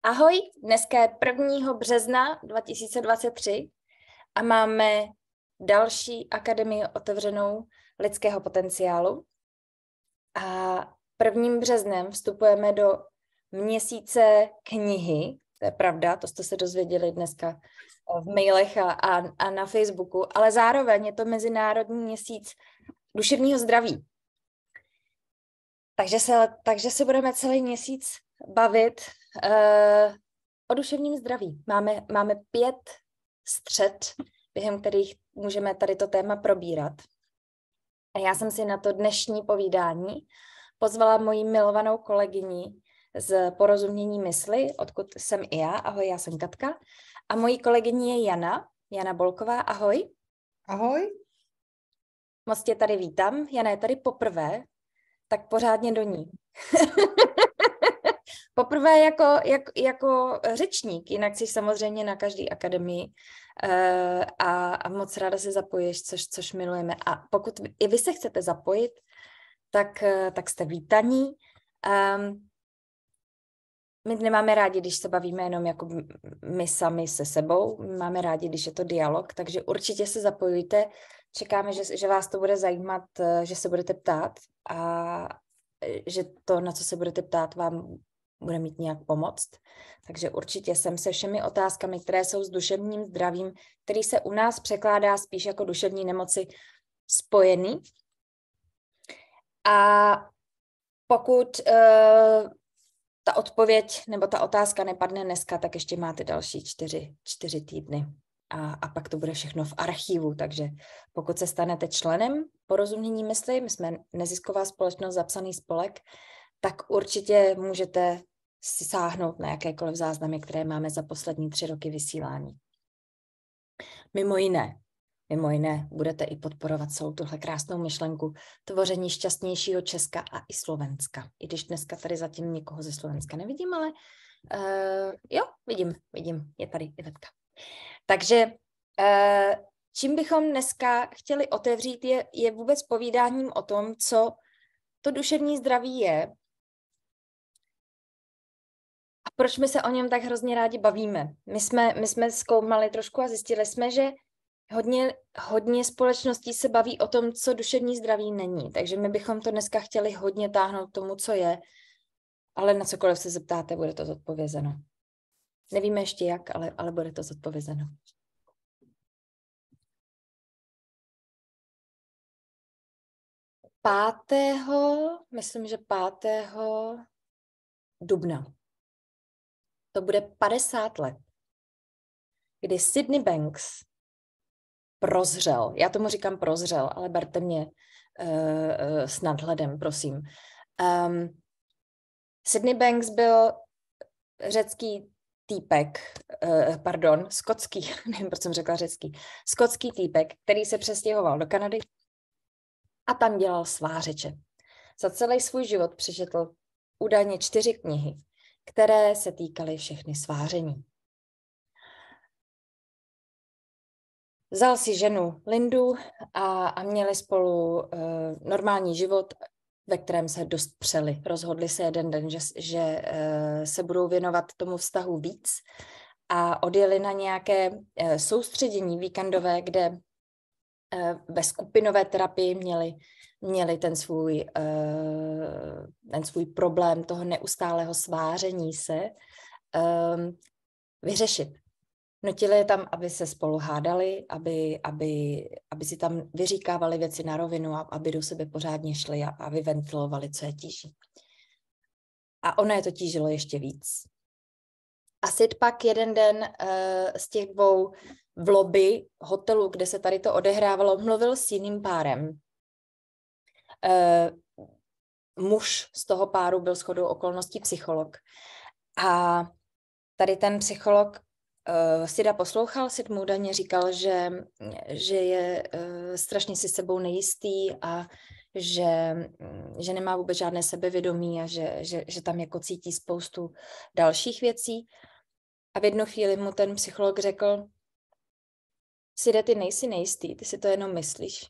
Ahoj, dneska je 1. března 2023 a máme další akademii otevřenou lidského potenciálu. A 1. březnem vstupujeme do měsíce knihy, to je pravda, to jste se dozvěděli dneska v mailech a na Facebooku, ale zároveň je to Mezinárodní měsíc duševního zdraví. Takže se budeme celý měsíc bavit o duševním zdraví. Máme 5 střed, během kterých můžeme tady to téma probírat. A já jsem si na to dnešní povídání pozvala moji milovanou kolegyni z Porozumění mysli, odkud jsem i já. Ahoj, já jsem Katka. A mojí kolegyní je Jana Bolková. Ahoj. Ahoj. Moc tě tady vítám. Jana je tady poprvé, tak pořádně do ní. Poprvé jako řečník, jinak jsi samozřejmě na každé akademii a moc ráda se zapojíš, což milujeme. A pokud i vy se chcete zapojit, tak jste vítaní. My nemáme rádi, když se bavíme jenom jako my sami se sebou, my máme rádi, když je to dialog, takže určitě se zapojujte. Čekáme, že vás to bude zajímat, že se budete ptát a že to, na co se budete ptát, vám bude mít nějak pomoct. Takže určitě jsem se všemi otázkami, které jsou s duševním zdravím, který se u nás překládá spíš jako duševní nemoci, spojený. A pokud ta odpověď nebo ta otázka nepadne dneska, tak ještě máte další 4 týdny. A pak to bude všechno v archivu, takže pokud se stanete členem Porozumění mysli, my jsme nezisková společnost, zapsaný spolek, tak určitě můžete si sáhnout na jakékoliv záznamy, které máme za poslední 3 roky vysílání. Mimo jiné budete i podporovat celou tuhle krásnou myšlenku tvoření šťastnějšího Česka a i Slovenska. I když dneska tady zatím nikoho ze Slovenska nevidím, ale jo, vidím, je tady Ivetka. Takže čím bychom dneska chtěli otevřít, je vůbec povídáním o tom, co to duševní zdraví je a proč my se o něm tak hrozně rádi bavíme. My jsme zkoumali trošku a zjistili jsme, že hodně společností se baví o tom, co duševní zdraví není. Takže my bychom to dneska chtěli hodně táhnout tomu, co je, ale na cokoliv se zeptáte, bude to zodpovězeno. Nevíme ještě jak, ale bude to zodpovězeno. Myslím, že 5. dubna. To bude 50 let, kdy Sydney Banks prozřel. Já tomu říkám prozřel, ale berte mě s nadhledem, prosím. Sydney Banks byl řecký týpek, skotský, nevím, proč jsem řekla řecký, skotský týpek, který se přestěhoval do Kanady a tam dělal svářeče. Za celý svůj život přečetl údajně 4 knihy, které se týkaly všechny sváření. Vzal si ženu Lindu a měli spolu normální život, ve kterém se dost přeli. Rozhodli se jeden den, že se budou věnovat tomu vztahu víc a odjeli na nějaké soustředění víkendové, kde ve skupinové terapii měli ten svůj problém toho neustálého sváření se vyřešit. Nutili je tam, aby se spolu hádali, aby si tam vyříkávali věci na rovinu a aby do sebe pořádně šli a vyventilovali, co je tíží. A ono je to tížilo ještě víc. A Sid pak jeden den z těch 2 v lobby hotelu, kde se tady to odehrávalo, mluvil s jiným párem. Muž z toho páru byl shodou okolností psycholog. A tady ten psycholog Sida poslouchal, Sid mu údajně říkal, že je strašně si sebou nejistý a že nemá vůbec žádné sebevědomí a že tam jako cítí spoustu dalších věcí. A v jednu chvíli mu ten psycholog řekl: Side, ty nejsi nejistý, ty si to jenom myslíš.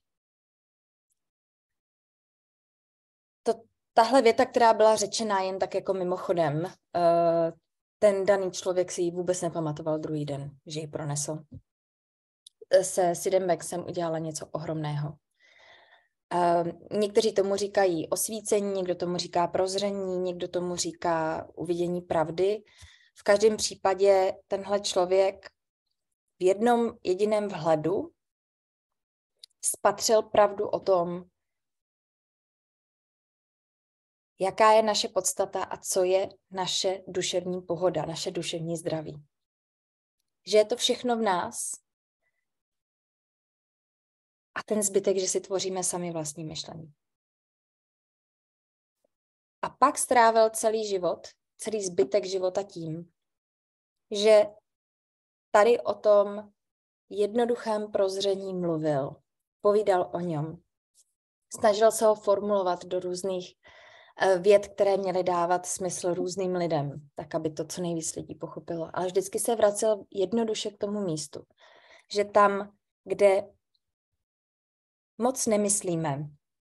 Tahle věta, která byla řečená jen tak jako mimochodem, ten daný člověk si ji vůbec nepamatoval druhý den, že ji pronesl. Se Sidem Baxem udělala něco ohromného. Někteří tomu říkají osvícení, někdo tomu říká prozření, někdo tomu říká uvidění pravdy. V každém případě tenhle člověk v jednom jediném vhledu spatřil pravdu o tom, jaká je naše podstata a co je naše duševní pohoda, naše duševní zdraví. Že je to všechno v nás a ten zbytek, že si tvoříme sami vlastní myšlení. A pak strávil celý život, celý zbytek života tím, že tady o tom jednoduchém prozření mluvil, povídal o něm, snažil se ho formulovat do různých vět, které měly dávat smysl různým lidem, tak aby to co nejvíc lidí pochopilo. Ale vždycky se vracel jednoduše k tomu místu, že tam, kde moc nemyslíme,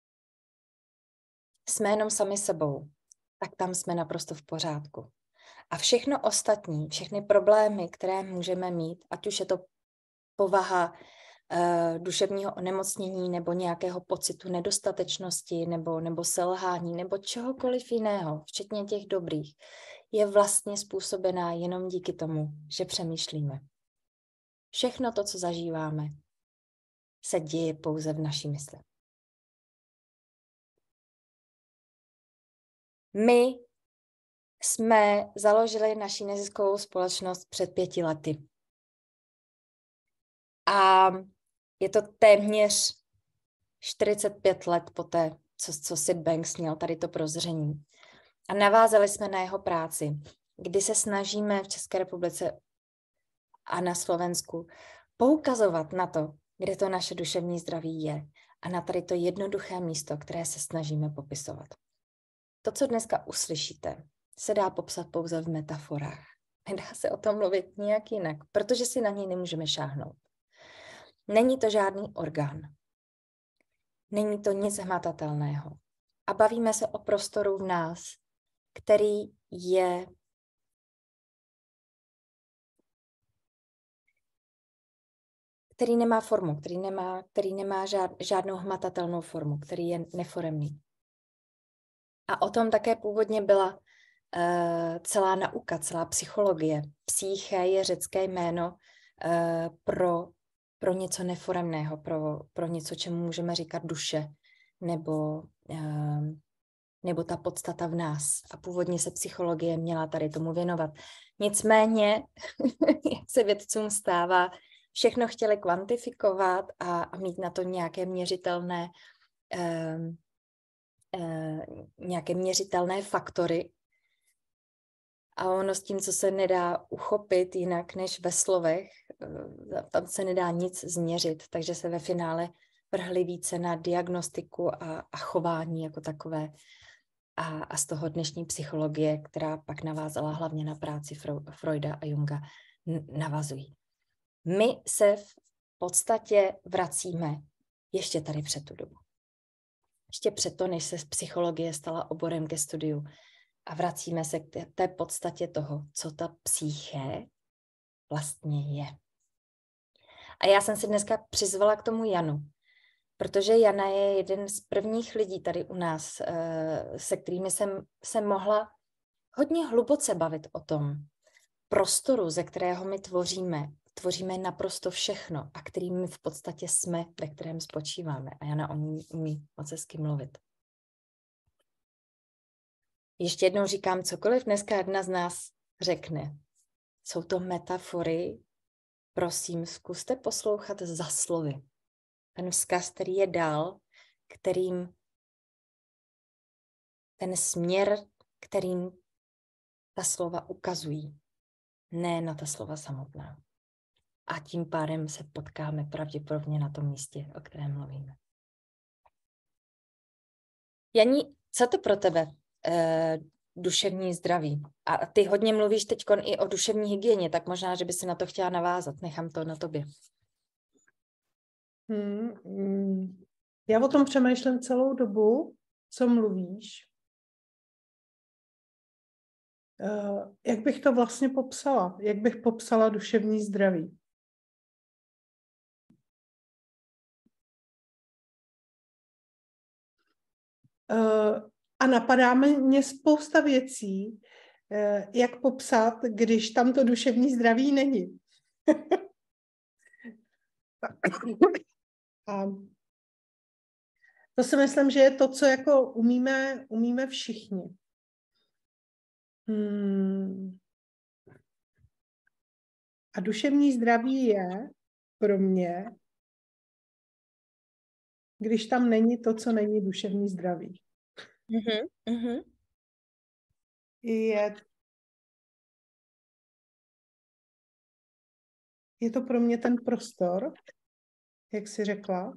jsme jenom sami sebou, tak tam jsme naprosto v pořádku. A všechno ostatní, všechny problémy, které můžeme mít, ať už je to povaha duševního onemocnění nebo nějakého pocitu nedostatečnosti nebo selhání nebo čehokoliv jiného, včetně těch dobrých, je vlastně způsobená jenom díky tomu, že přemýšlíme. Všechno to, co zažíváme, se děje pouze v naší mysli. My jsme založili naši neziskovou společnost před 5 lety. A je to téměř 45 let poté, co Sid Banks měl tady to prozření. A navázali jsme na jeho práci, kdy se snažíme v České republice a na Slovensku poukazovat na to, kde to naše duševní zdraví je a na tady to jednoduché místo, které se snažíme popisovat. To, co dneska uslyšíte, se dá popsat pouze v metaforách. Nedá se o tom mluvit nějak jinak, protože si na něj nemůžeme šáhnout. Není to žádný orgán. Není to nic hmatatelného. A bavíme se o prostoru v nás, který je který nemá formu, který nemá žádnou hmatatelnou formu, který je neforemný. A o tom také původně byla celá nauka, celá psychologie. Psyché je řecké jméno pro něco neforemného, pro něco, čemu můžeme říkat duše, nebo ta podstata v nás. A původně se psychologie měla tady tomu věnovat. Nicméně, jak se vědcům stává, všechno chtěli kvantifikovat a mít na to nějaké měřitelné faktory. A ono s tím, co se nedá uchopit jinak než ve slovech, tam se nedá nic změřit, takže se ve finále vrhli více na diagnostiku a chování jako takové. A z toho dnešní psychologie, která pak navázala hlavně na práci Freuda a Junga, navazují. My se v podstatě vracíme ještě tady před tu dobu. Ještě před to, než se psychologie stala oborem ke studiu. A vracíme se k té podstatě toho, co ta psyché vlastně je. A já jsem si dneska přizvala k tomu Janu, protože Jana je jeden z prvních lidí tady u nás, se kterými jsem se mohla hodně hluboce bavit o tom prostoru, ze kterého my tvoříme naprosto všechno a kterým my v podstatě jsme, ve kterém spočíváme. A Jana o ní umí moc hezky mluvit. Ještě jednou říkám, cokoliv dneska jedna z nás řekne. Jsou to metafory, prosím, zkuste poslouchat za slovy. Ten vzkaz, který je dál, kterým ten směr, kterým ta slova ukazují, ne na ta slova samotná. A tím pádem se potkáme pravděpodobně na tom místě, o kterém mluvíme. Janí, co to pro tebe duševní zdraví? A ty hodně mluvíš teď i o duševní hygieně, tak možná, že by si na to chtěla navázat. Nechám to na tobě. Já o tom přemýšlím celou dobu, co mluvíš. Jak bych to vlastně popsala? Jak bych popsala duševní zdraví? A napadá mě spousta věcí, jak popsat, když tam to duševní zdraví není. A to si myslím, že je to, co jako umíme všichni. A duševní zdraví je pro mě, když tam není to, co není duševní zdraví. Je to pro mě ten prostor, jak jsi řekla.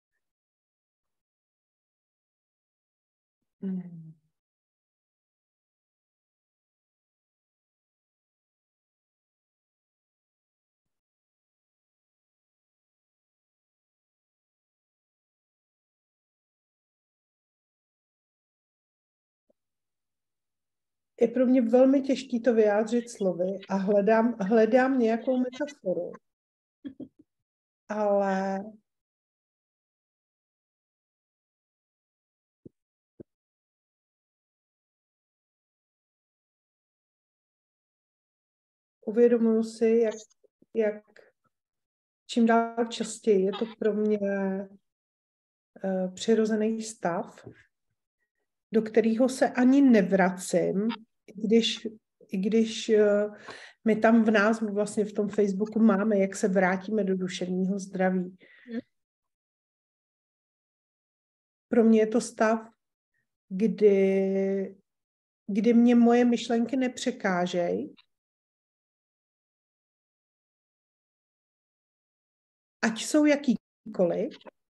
Je pro mě velmi těžké to vyjádřit slovy a hledám nějakou metaforu. Ale uvědomuji si, jak čím dál častěji je to pro mě přirozený stav, do kterého se ani nevracím, i když my tam v názvu vlastně v tom Facebooku máme, jak se vrátíme do duševního zdraví. Pro mě je to stav, kdy mě moje myšlenky nepřekážejí, ať jsou jakýkoliv.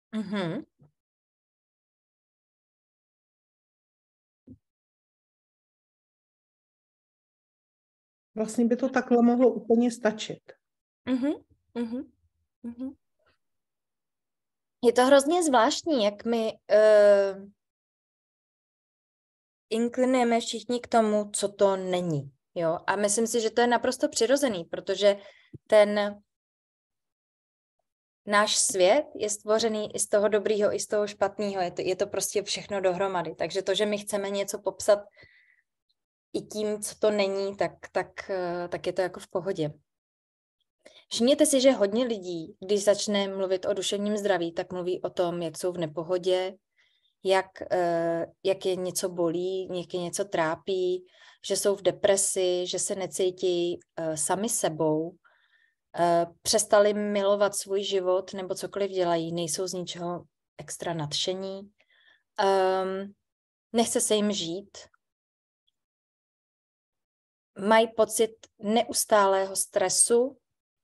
Vlastně by to takhle mohlo úplně stačit. Je to hrozně zvláštní, jak my inklinujeme všichni k tomu, co to není. Jo? A myslím si, že to je naprosto přirozený, protože ten náš svět je stvořený i z toho dobrýho, i z toho špatného. Je to prostě všechno dohromady. Takže to, že my chceme něco popsat i tím, co to není, tak je to jako v pohodě. Všimněte si, že hodně lidí, když začne mluvit o duševním zdraví, tak mluví o tom, jak jsou v nepohodě, jak je něco bolí, jak je něco trápí, že jsou v depresi, že se necítí sami sebou, přestali milovat svůj život nebo cokoliv dělají, nejsou z ničeho extra nadšení, nechce se jim žít, mají pocit neustálého stresu,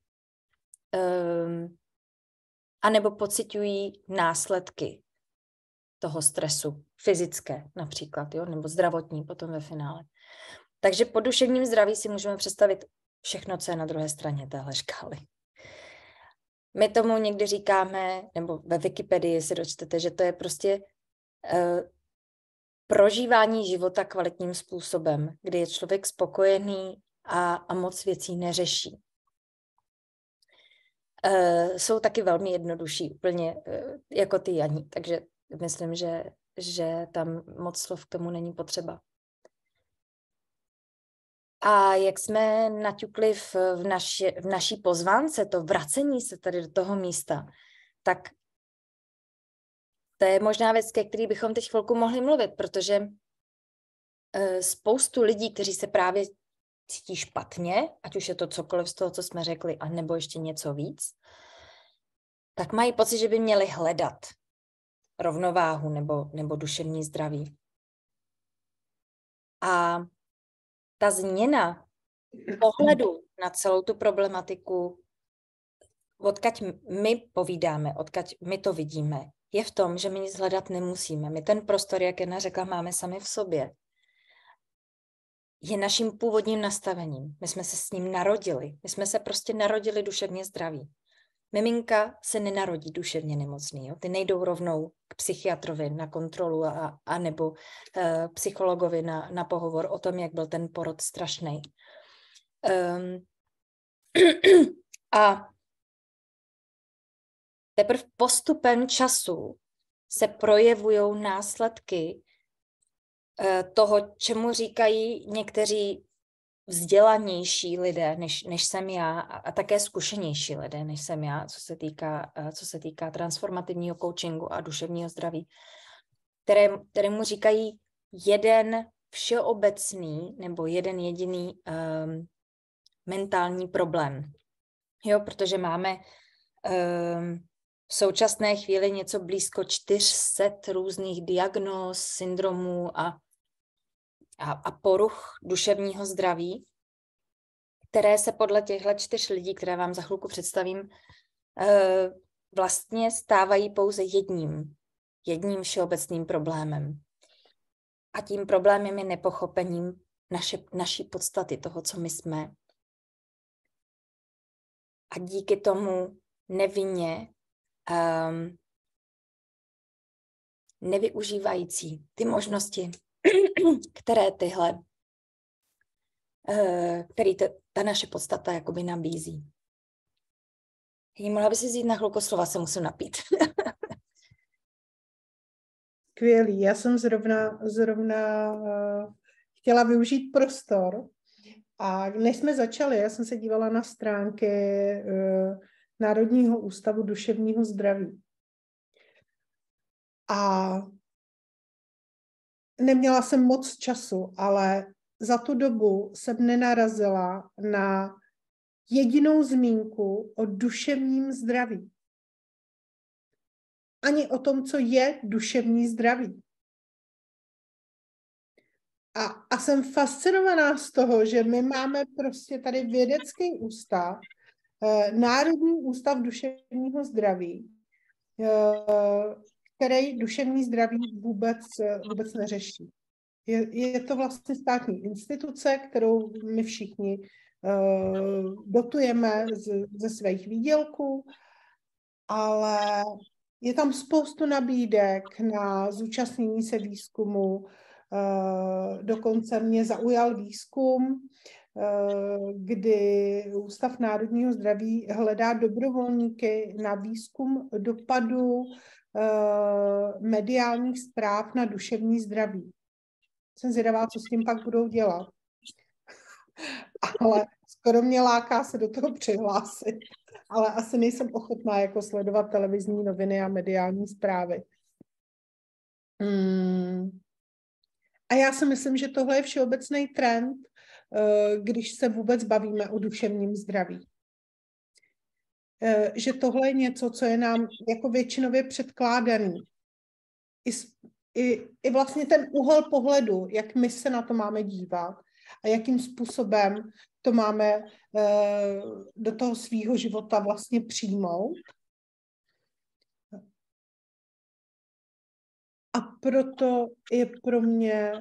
anebo pociťují následky toho stresu, fyzické například, jo, nebo zdravotní potom ve finále. Takže pod duševním zdraví si můžeme představit všechno, co je na druhé straně téhle škály. My tomu někdy říkáme, nebo ve Wikipedii si dočtete, že to je prostě prožívání života kvalitním způsobem, kdy je člověk spokojený a moc věcí neřeší. Jsou taky velmi jednodušší, úplně jako ty Janí, takže myslím, že tam moc slov k tomu není potřeba. A jak jsme naťukli v naší pozvánce, to vracení se tady do toho místa, tak to je možná věc, ke který bychom teď chvilku mohli mluvit, protože spoustu lidí, kteří se právě cítí špatně, ať už je to cokoliv z toho, co jsme řekli, a nebo ještě něco víc, tak mají pocit, že by měli hledat rovnováhu nebo duševní zdraví. A ta změna pohledu na celou tu problematiku, odkud my povídáme, odkud my to vidíme, je v tom, že my nic hledat nemusíme. My ten prostor, jak Jana řekla, máme sami v sobě. Je naším původním nastavením. My jsme se s ním narodili. My jsme se prostě narodili duševně zdraví. miminka se nenarodí duševně nemocný. Jo? Ty nejdou rovnou k psychiatrovi na kontrolu a nebo psychologovi na pohovor o tom, jak byl ten porod strašný. A teprve postupem času se projevují následky toho, čemu říkají někteří vzdělanější lidé, než jsem já, a také zkušenější lidé, než jsem já, co se týká transformativního coachingu a duševního zdraví, kterému říkají jeden všeobecný nebo jeden jediný mentální problém. Jo, protože máme v současné chvíli něco blízko 400 různých diagnóz, syndromů a poruch duševního zdraví, které se podle těchto 4 lidí, které vám za chvilku představím, vlastně stávají pouze jedním všeobecným problémem. A tím problémem je nepochopením naší podstaty, toho, co my jsme. A díky tomu nevinně nevyužívající ty možnosti, které ta naše podstata jakoby nabízí. Mohla by si vzít na chvilku slova, se musím napít. Skvělý. Já jsem zrovna chtěla využít prostor a než jsme začali, já jsem se dívala na stránky Národního ústavu duševního zdraví. A neměla jsem moc času, ale za tu dobu jsem nenarazila na jedinou zmínku o duševním zdraví. Ani o tom, co je duševní zdraví. A jsem fascinovaná z toho, že my máme prostě tady vědecký ústav, Národní ústav duševního zdraví, který duševní zdraví vůbec neřeší. Je to vlastně státní instituce, kterou my všichni dotujeme ze svých výdělků, ale je tam spoustu nabídek na zúčastnění se výzkumu. Dokonce mě zaujal výzkum, kdy Ústav národního zdraví hledá dobrovolníky na výzkum dopadu mediálních zpráv na duševní zdraví. Jsem zvědavá, co s tím pak budou dělat. Ale skoro mě láká se do toho přihlásit. Ale asi nejsem ochotná jako sledovat televizní noviny a mediální zprávy. A já si myslím, že tohle je všeobecný trend, když se vůbec bavíme o duševním zdraví. Že tohle je něco, co je nám jako většinově předkládaný. I vlastně ten úhel pohledu, jak my se na to máme dívat a jakým způsobem to máme do toho svýho života vlastně přijmout. A proto je pro mě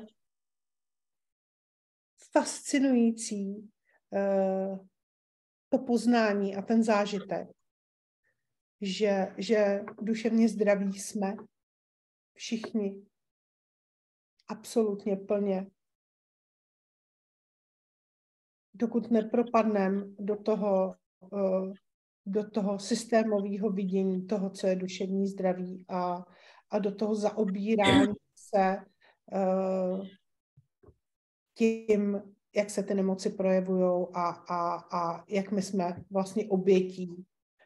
fascinující to poznání a ten zážitek, že duševně zdraví jsme všichni absolutně plně. Dokud nepropadneme do toho systémového vidění toho, co je duševní zdraví a do toho zaobírání se tím, jak se ty nemoci projevují a jak my jsme vlastně obětí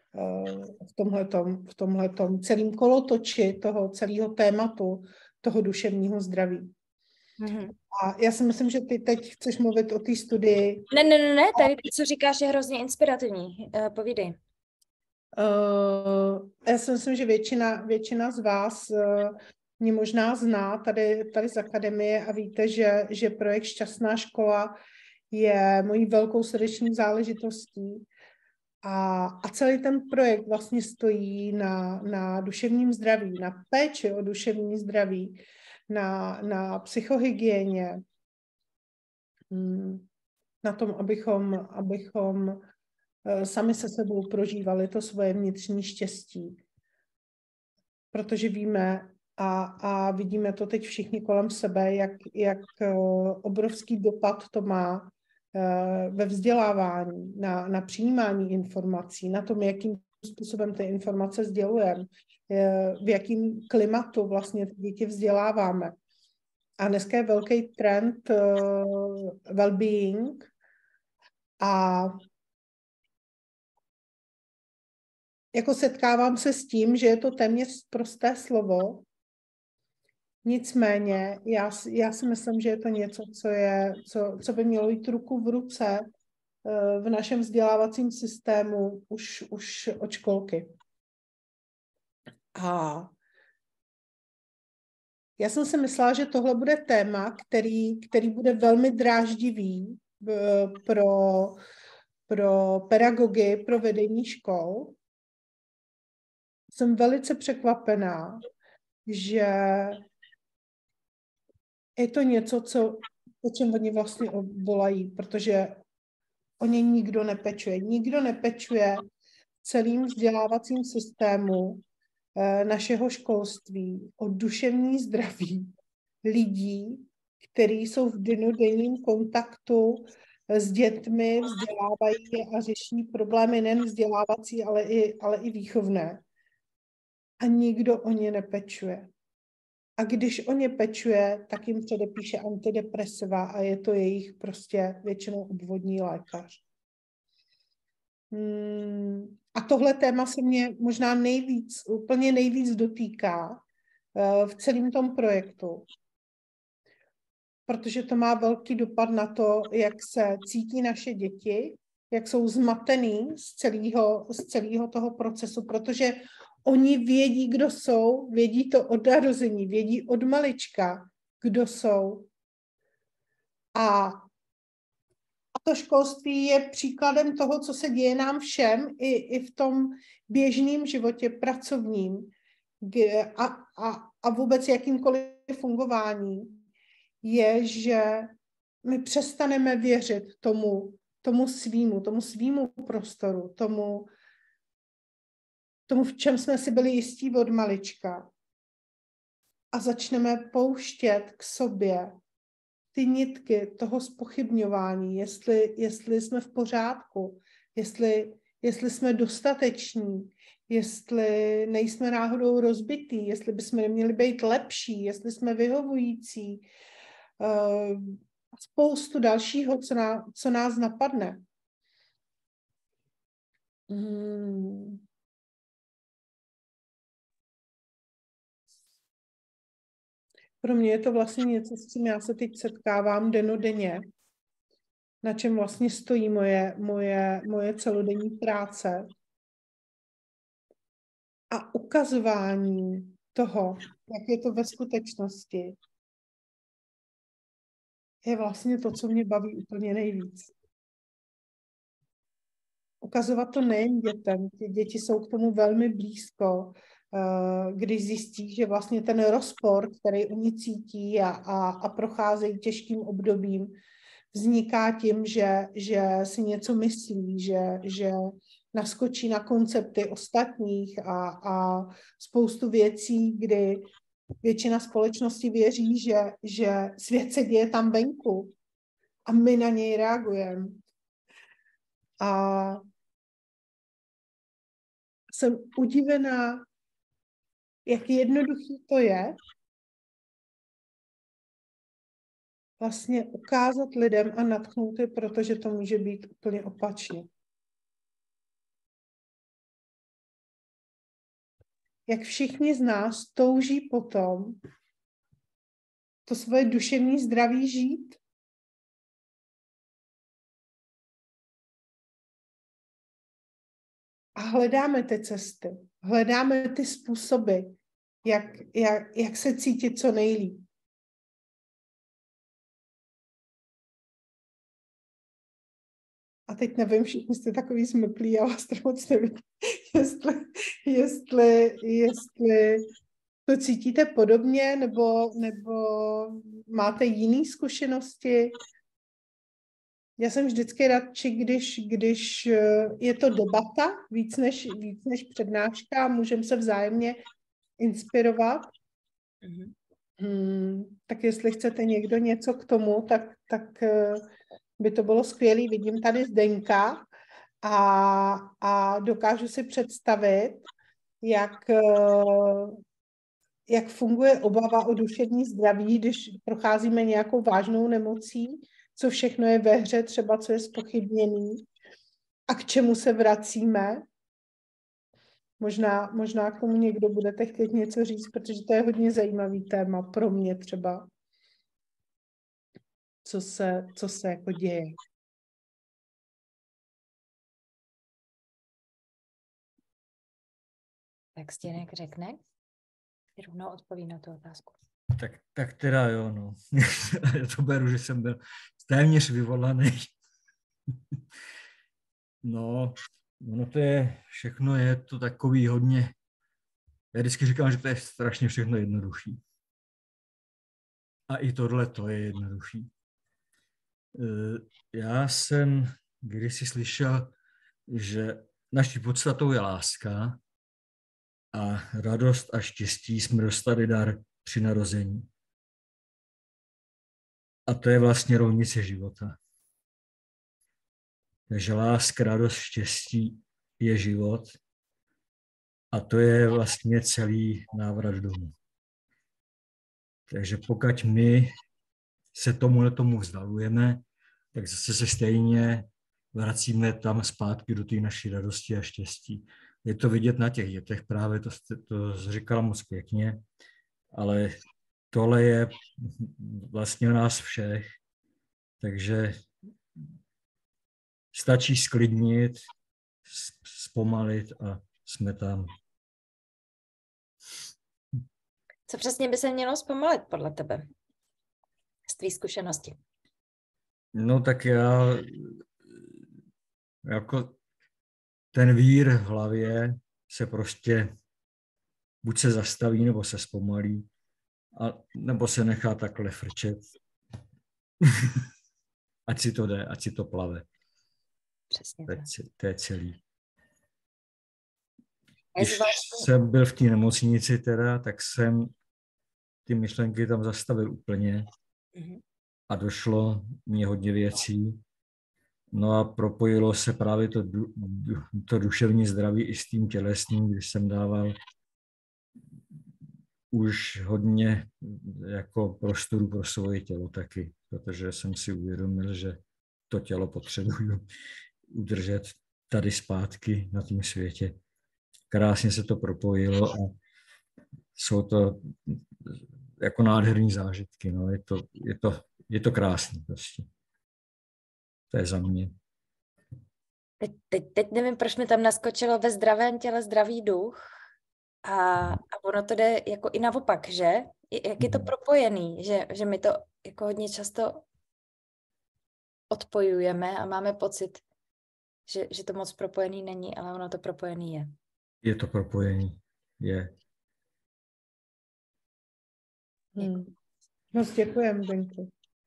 v tomhletom celém kolotoči toho celého tématu toho duševního zdraví. Mm-hmm. A já si myslím, že ty teď chceš mluvit o té studii. Ne, tady co říkáš je hrozně inspirativní. Povídej. Já si myslím, že většina z vás mě možná zná tady z akademie a víte, že projekt Šťastná škola je mojí velkou srdeční záležitostí. A celý ten projekt vlastně stojí na duševním zdraví, na péči o duševní zdraví, na psychohygieně, na tom, abychom sami se sebou prožívali to svoje vnitřní štěstí. Protože víme a vidíme to teď všichni kolem sebe, jak obrovský dopad to má ve vzdělávání, na přijímání informací, na tom, jakým způsobem ty informace sdělujeme, v jakém klimatu vlastně ty děti vzděláváme. A dneska je velký trend well-being a jako setkávám se s tím, že je to téměř prosté slovo, nicméně já si myslím, že je to něco, co by mělo jít ruku v ruce v našem vzdělávacím systému už od školky. A já jsem si myslela, že tohle bude téma, který bude velmi dráždivý pro pedagogy, pro vedení škol. Jsem velice překvapená, že je to něco, o čem oni vlastně volají, protože o ně nikdo nepečuje. Nikdo nepečuje v celým vzdělávacím systému našeho školství o duševní zdraví lidí, kteří jsou v dennodenním kontaktu s dětmi, vzdělávají je a řeší problémy nejen vzdělávací, ale i výchovné. A nikdo o ně nepečuje. A když o ně pečuje, tak jim předepíše antidepresiva a je to jejich prostě většinou obvodní lékař. A tohle téma se mě možná úplně nejvíc dotýká v celém tom projektu, protože to má velký dopad na to, jak se cítí naše děti, jak jsou zmatený z celého toho procesu, protože oni vědí, kdo jsou, vědí to od narození, vědí od malička, kdo jsou. A to školství je příkladem toho, co se děje nám všem i v tom běžném životě pracovním a vůbec jakýmkoliv fungování, je, že my přestaneme věřit tomu svýmu prostoru, tomu, v čem jsme si byli jistí od malička. A začneme pouštět k sobě ty nitky toho zpochybňování, jestli jsme v pořádku, jestli jsme dostateční, jestli nejsme náhodou rozbitý, jestli bychom neměli být lepší, jestli jsme vyhovující. Spoustu dalšího, co nás napadne. Pro mě je to vlastně něco, s čím já se teď setkávám dennodenně, na čem vlastně stojí moje celodenní práce. A ukazování toho, jak je to ve skutečnosti, je vlastně to, co mě baví úplně nejvíc. Ukazovat to nejen dětem, ty děti jsou k tomu velmi blízko, když zjistí, že vlastně ten rozpor, který oni cítí a procházejí těžkým obdobím, vzniká tím, že si něco myslí, že naskočí na koncepty ostatních a spoustu věcí, kdy většina společnosti věří, že svět se děje tam venku a my na něj reagujeme. A jsem udivená, jak jednoduchý to je vlastně ukázat lidem a nadchnout je, protože to může být úplně opačně. Jak všichni z nás touží potom to svoje duševní zdraví žít. A hledáme ty cesty, hledáme ty způsoby, jak se cítit co nejlíp. A teď nevím, všichni jste takový zmrklí, já vás to moc nevím, jestli to cítíte podobně, nebo máte jiné zkušenosti. Já jsem vždycky radši, když je to debata, víc než přednáška, můžeme se vzájemně inspirovat. Tak jestli chcete někdo něco k tomu, tak by to bylo skvělé. Vidím tady Zdenka a dokážu si představit, jak funguje obava o duševní zdraví, když procházíme nějakou vážnou nemocí, co všechno je ve hře, třeba co je zpochybněný a k čemu se vracíme. Možná k tomu někdo budete chtět něco říct, protože to je hodně zajímavý téma pro mě třeba, co se jako děje. Tak Stěnek řekne, rovnou odpoví na tu otázku. Tak teda jo, no. Já to beru, že jsem byl téměř vyvolaný. No, ono to je, všechno je to takový hodně, já vždycky říkám, že to je strašně všechno jednoduchý. A i tohle to je jednoduchý. Já jsem kdysi slyšel, že naší podstatou je láska a radost a štěstí jsme dostali dar při narození. A to je vlastně rovnice života. Takže láska, radost, štěstí je život a to je vlastně celý návrat domů. Takže pokud my se tomu vzdalujeme, tak zase se stejně vracíme tam zpátky do té naší radosti a štěstí. Je to vidět na těch dětech, právě to říkala moc pěkně, ale tohle je vlastně o nás všech, takže stačí sklidnit, zpomalit a jsme tam. Co přesně by se mělo zpomalit podle tebe? Z tvý zkušenosti. No tak já jako ten vír v hlavě se prostě buď se zastaví, nebo se zpomalí, nebo se nechá takhle frčet. Ať si to jde, ať si to plave. Přesně to je celý. Když jsem byl v té nemocnici teda, tak jsem ty myšlenky tam zastavil úplně a došlo mě hodně věcí. No a propojilo se právě to duševní zdraví i s tím tělesným, když jsem dával už hodně jako prostoru pro svoje tělo taky, protože jsem si uvědomil, že to tělo potřebuju udržet tady zpátky na tom světě. Krásně se to propojilo a jsou to jako nádherný zážitky. No. Je to krásný prostě. To je za mě. Teď nevím, proč mi tam naskočilo ve zdravém těle zdravý duch a ono to jde jako i naopak, že? Jak je to propojený, že my to jako hodně často odpojujeme a máme pocit, že to moc propojený není, ale ono to propojený je. Je to propojený, je. Moc děkujem, Denku.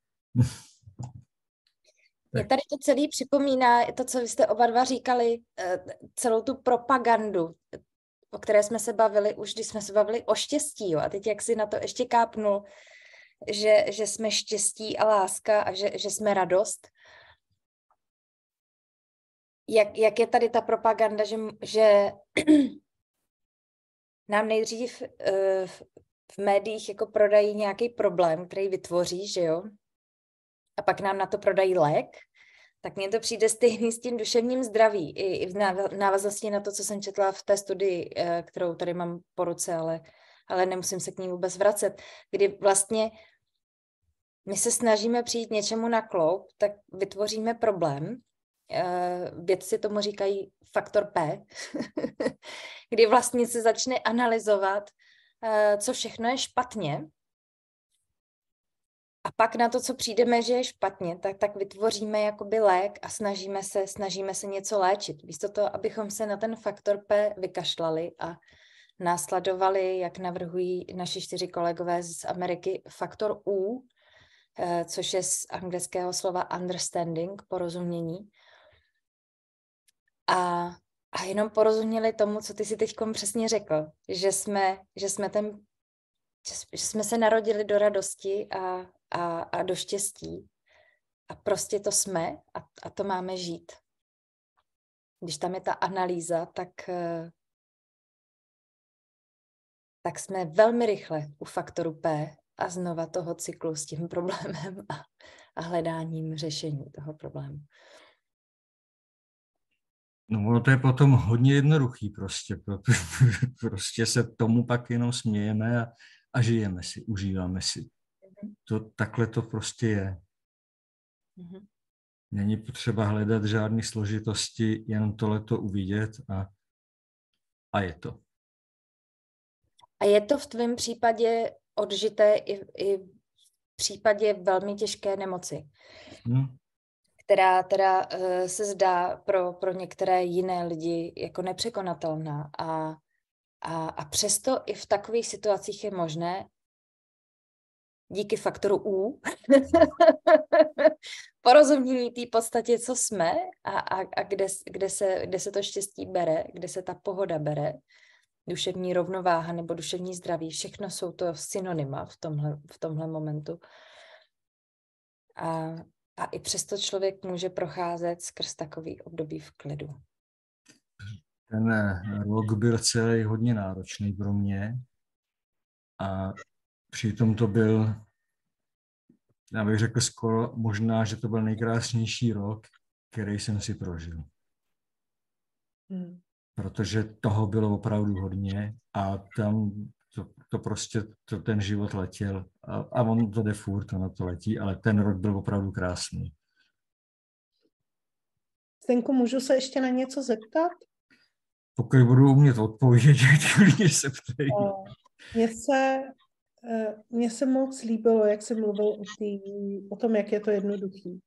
Mě tady to celý připomíná to, co vy jste oba dva říkali, celou tu propagandu, o které jsme se bavili, už když jsme se bavili o štěstí. Jo? A teď jak si na to ještě kápnul, že jsme štěstí a láska a že jsme radost. Jak je tady ta propaganda, že nám nejdřív v médiích jako prodají nějaký problém, který vytvoří, že jo? A pak nám na to prodají lék, tak mně to přijde stejný s tím duševním zdraví. I v návaznosti na to, co jsem četla v té studii, kterou tady mám po ruce, ale nemusím se k ní vůbec vracet, kdy vlastně my se snažíme přijít něčemu na kloub, tak vytvoříme problém. Vědci tomu říkají faktor P, kdy vlastně se začne analyzovat, co všechno je špatně. A pak na to, co přijdeme, že je špatně, tak vytvoříme jakoby lék a snažíme se něco léčit. Místo toho, abychom se na ten faktor P vykašlali a následovali, jak navrhují naši 4 kolegové z Ameriky, faktor U, což je z anglického slova understanding, porozumění. A jenom porozuměli tomu, co ty si teďkom přesně řekl, že jsme se narodili do radosti a do štěstí. A prostě to jsme a to máme žít. Když tam je ta analýza, tak jsme velmi rychle u faktoru P a znova toho cyklu s tím problémem a hledáním řešení toho problému. No ono to je potom hodně jednoduchý prostě, protože prostě se tomu pak jenom smějeme a žijeme si, užíváme si. Takhle to prostě je. Není potřeba hledat žádné složitosti, jenom tohleto uvidět a je to. A je to v tvém případě odžité i v případě velmi těžké nemoci, která teda se zdá pro některé jiné lidi jako nepřekonatelná. A přesto i v takových situacích je možné díky faktoru U porozumění té podstatě, co jsme a kde se to štěstí bere, kde se ta pohoda bere, duševní rovnováha nebo duševní zdraví, všechno jsou to synonyma v tomhle momentu. A i přesto člověk může procházet skrz takový období v klidu. Ten rok byl celý hodně náročný pro mě a přitom to byl, já bych řekl skoro možná, že to byl nejkrásnější rok, který jsem si prožil. Protože toho bylo opravdu hodně a tam to prostě ten život letěl a on to jde furt, ono to letí, ale ten rok byl opravdu krásný. Stenko, můžu se ještě na něco zeptat? Pokud budu umět odpovědět, klidně se ptej. Mně se moc líbilo, jak jsi mluvil o tom, jak je to jednoduchý.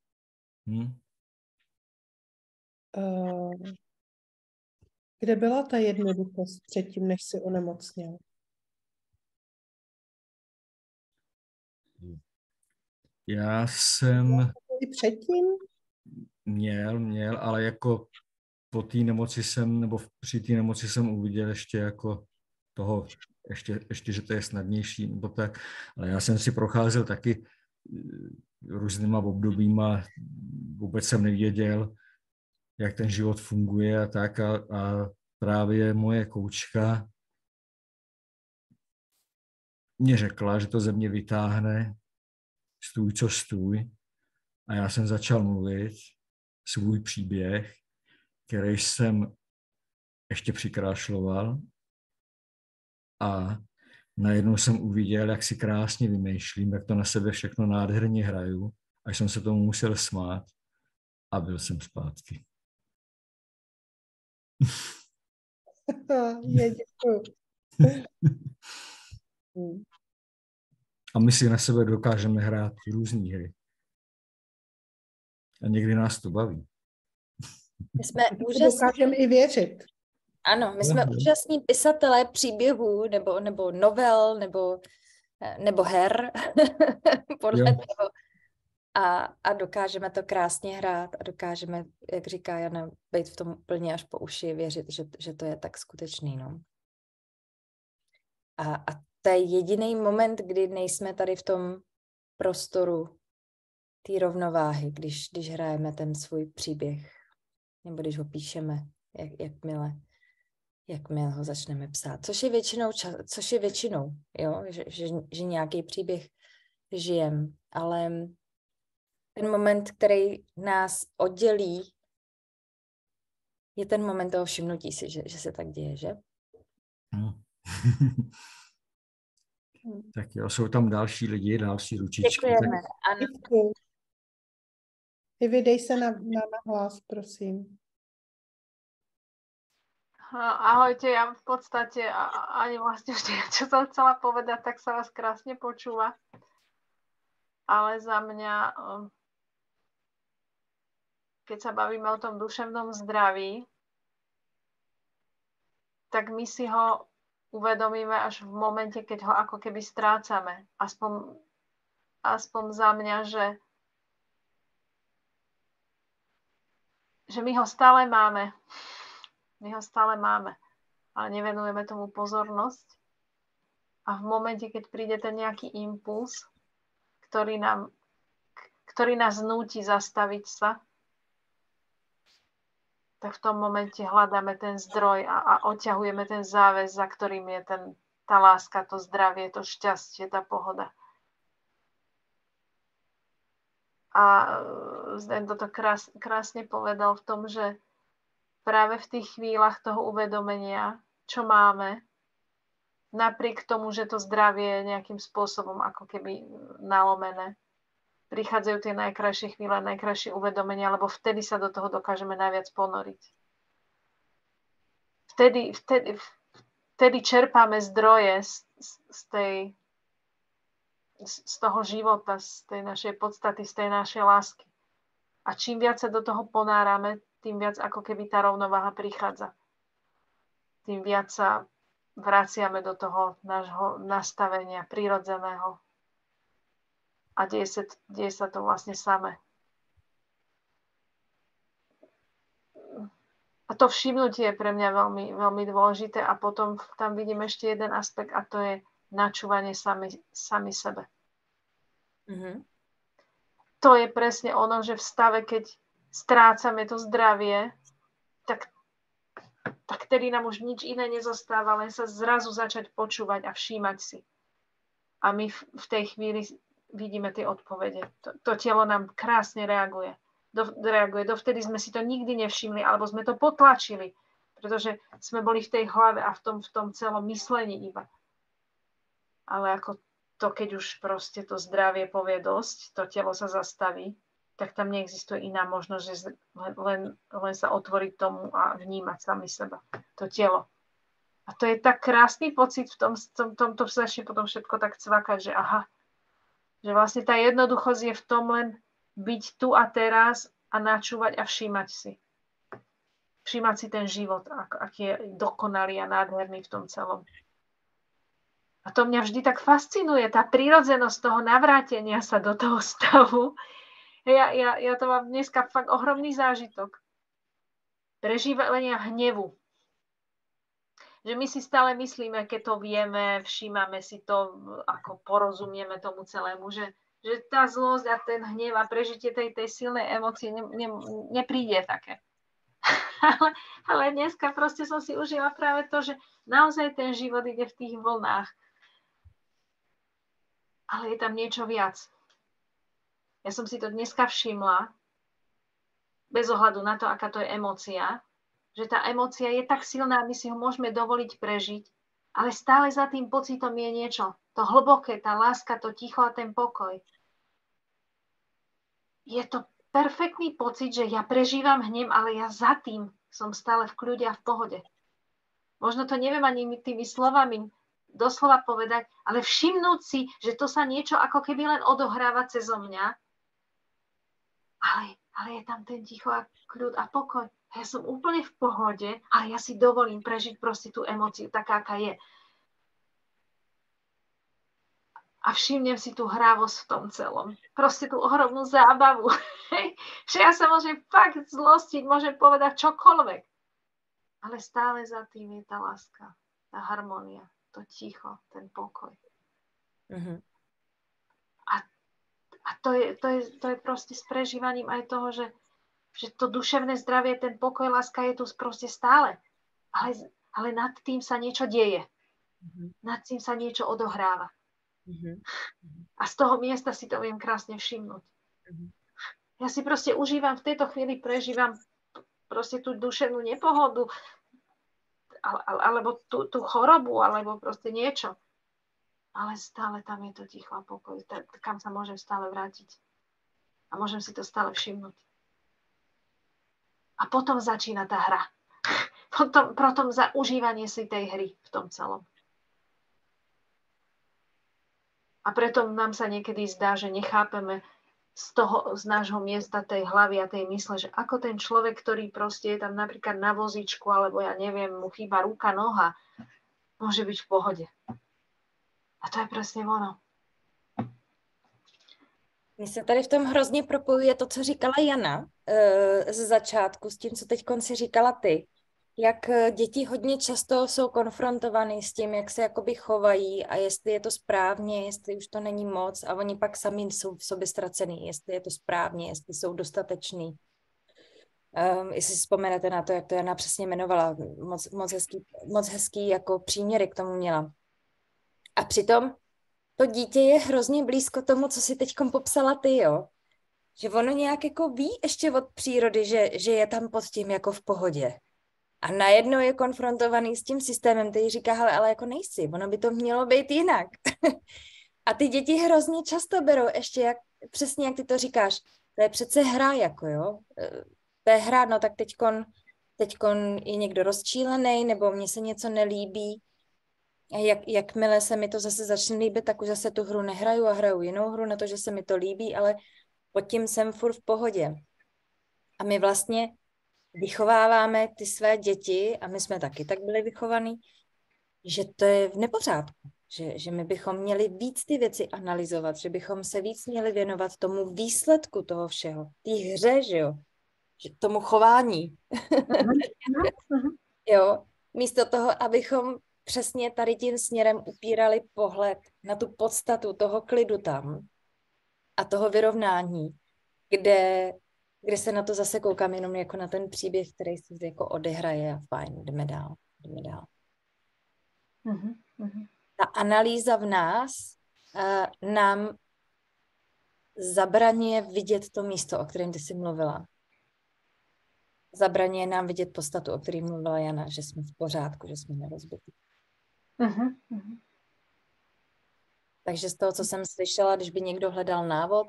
Kde byla ta jednoduchost předtím, než jsi onemocněl? Já jsem... Předtím? Měl, ale jako po té nemoci při té nemoci jsem uviděl ještě jako toho, ještě, že to je snadnější, nebo tak. Ale já jsem si procházel taky různýma obdobíma, vůbec jsem nevěděl, jak ten život funguje a tak. A právě moje koučka mě řekla, že to ze mě vytáhne stůj co stůj. A já jsem začal mluvit svůj příběh, který jsem ještě přikrášloval a najednou jsem uviděl, jak si krásně vymýšlím, jak to na sebe všechno nádherně hraju, až jsem se tomu musel smát a byl jsem zpátky. Děkuju. A my si na sebe dokážeme hrát různý hry. A někdy nás to baví. My jsme úžasní. Dokážeme i věřit. Ano, my jsme úžasní pisatelé příběhů nebo novel nebo her podle toho. A dokážeme to krásně hrát a dokážeme, jak říká Jana, být v tom plně až po uši, věřit, že to je tak skutečný. No. A to je jediný moment, kdy nejsme tady v tom prostoru té rovnováhy, když hrajeme ten svůj příběh, nebo když ho píšeme, jakmile ho začneme psát. Což je většinou, jo? Že nějaký příběh žijem, ale ten moment, který nás oddělí, je ten moment toho všimnutí si, že se tak děje, že? Tak jo, jsou tam další lidi, další ručičky. Děkujeme, ano. Vydej se na hlas, prosím. Ahojte, ja v podstate ani vlastne vždy, čo som chcela povedať, tak sa vás krásne počúva. Ale za mňa, keď sa bavíme o tom duševnom zdraví, tak my si ho uvedomíme až v momente, keď ho ako keby strácame. Aspoň aspoň za mňa, že my ho stále máme. My ho stále máme, ale nevenujeme tomu pozornosť. A v momente, keď príde ten nejaký impuls, ktorý nás núti zastaviť sa, tak v tom momente hľadáme ten zdroj a odťahujeme ten záväz, za ktorým je tá láska, to zdravie, to šťastie, tá pohoda. A Zden toto krásne povedal v tom, že práve v tých chvíľach toho uvedomenia, čo máme, napriek tomu, že to zdravie je nejakým spôsobom ako keby nalomené, prichádzajú tie najkrajšie chvíle, najkrajšie uvedomenia, lebo vtedy sa do toho dokážeme najviac ponoriť. Vtedy čerpáme zdroje z toho života, z tej našej podstaty, z tej našej lásky. A čím viac sa do toho ponárame, tým viac ako keby tá rovnováha prichádza. Tým viac sa vraciame do toho nášho nastavenia prirodzeného. A deje sa to vlastne samé. A to všimnutie je pre mňa veľmi, veľmi dôležité. A potom tam vidím ešte jeden aspekt, a to je načúvanie sami sebe. Mm-hmm. To je presne ono, že v stave, keď strácame to zdravie, tak tedy nám už nič iné nezostáva, len sa zrazu začať počúvať a všímať si. A my v tej chvíli vidíme tie odpovede. To telo nám krásne reaguje. Dovtedy sme si to nikdy nevšimli, alebo sme to potlačili, pretože sme boli v tej hlave a v tom celom myslení iba. Ale ako to, keď už proste to zdravie povie dosť, to telo sa zastaví, tak tam neexistuje iná možnosť, že len sa otvoriť tomu a vnímať sami seba. To telo. A to je tak krásny pocit v tomto začne potom všetko tak cvakať, že aha, že vlastne tá jednoduchosť je v tom len byť tu a teraz a načúvať a všímať si. Všímať si ten život, aký je dokonalý a nádherný v tom celom. A to mňa vždy tak fascinuje, tá prirodzenosť toho navrátenia sa do toho stavu. Ja to mám dneska fakt ohromný zážitok. Prežívania hnevu. Že my si stále myslíme, keď to vieme, všímame si to, ako porozumieme tomu celému, že tá zlosť a ten hnev a prežitie tej silnej emócie nepríde také. ale dneska proste som si užila práve to, že naozaj ten život ide v tých vlnách. Ale je tam niečo viac. Ja som si to dneska všimla, bez ohľadu na to, aká to je emócia, že tá emócia je tak silná, my si ho môžeme dovoliť prežiť, ale stále za tým pocitom je niečo. To hlboké, tá láska, to ticho a ten pokoj. Je to perfektný pocit, že ja prežívam hnev, ale ja za tým som stále v kľude a v pohode. Možno to neviem ani tými slovami doslova povedať, ale všimnúť si, že to sa niečo ako keby len odohráva cezo mňa, ale je tam ten ticho a kľud a pokoj. Ja som úplne v pohode, ale ja si dovolím prežiť proste tú emóciu taká, aká je. A všimnem si tú hrávosť v tom celom. Proste tú ohromnú zábavu. Že ja sa môžem fakt zlostiť, môžem povedať čokoľvek. Ale stále za tým je tá láska, tá harmónia, to ticho, ten pokoj. Mm-hmm. A to je proste s prežívaním aj toho, že to duševné zdravie, ten pokoj, láska je tu proste stále. Ale nad tým sa niečo deje. Mm-hmm. Nad tým sa niečo odohráva. Mm-hmm. A z toho miesta si to viem krásne všimnúť. Mm-hmm. Ja si proste užívam, v tejto chvíli prežívam proste tú duševnú nepohodu, alebo tú chorobu, alebo proste niečo. Ale stále tam je to ticho a pokoj, kam sa môžem stále vrátiť. A môžem si to stále všimnúť. A potom začína tá hra. Potom za užívanie si tej hry v tom celom. A preto nám sa niekedy zdá, že nechápeme z nášho miesta tej hlavy a tej mysle, že ako ten človek, ktorý proste je tam napríklad na vozíčku, alebo ja neviem, mu chýba ruka, noha, môže byť v pohode. A to je presne ono. Mně se tady v tom hrozně propojuje to, co říkala Jana ze začátku, s tím, co teď si říkala ty. Jak děti hodně často jsou konfrontovaný s tím, jak se jakoby chovají a jestli je to správně, jestli už to není moc a oni pak sami jsou v sobě ztracený, jestli je to správně, jestli jsou dostateční. Jestli si vzpomenete na to, jak to Jana přesně jmenovala, moc hezký jako příměry k tomu měla. A přitom to dítě je hrozně blízko tomu, co si teďkom popsala ty, jo. Že ono nějak jako ví ještě od přírody, že je tam pod tím jako v pohodě. A najednou je konfrontovaný s tím systémem, který říká, hele, ale jako nejsi, ono by to mělo být jinak. A ty děti hrozně často berou ještě, přesně jak ty to říkáš, to je přece hra, jako jo. To je hra, no tak teďkon je někdo rozčílený, nebo mně se něco nelíbí. A jakmile se mi to zase začne líbit, tak už zase tu hru nehraju a hraju jinou hru na to, že se mi to líbí, ale pod tím jsem furt v pohodě. A my vlastně vychováváme ty své děti, a my jsme taky tak byli vychovaní, že to je v nepořádku. Že my bychom měli víc ty věci analyzovat, že bychom se víc měli věnovat tomu výsledku toho všeho. Té hře, že jo? Tomu chování. Jo? Místo toho, abychom přesně tady tím směrem upírali pohled na tu podstatu toho klidu tam a toho vyrovnání, kde se na to zase koukám jenom jako na ten příběh, který se jako odehraje a fajn, jdeme dál. Ta analýza v nás nám zabraňuje vidět to místo, o kterém ty jsi mluvila. Zabraňuje nám vidět podstatu, o kterém mluvila Jana, že jsme v pořádku, že jsme nerozbití. Takže z toho, co jsem slyšela, když by někdo hledal návod,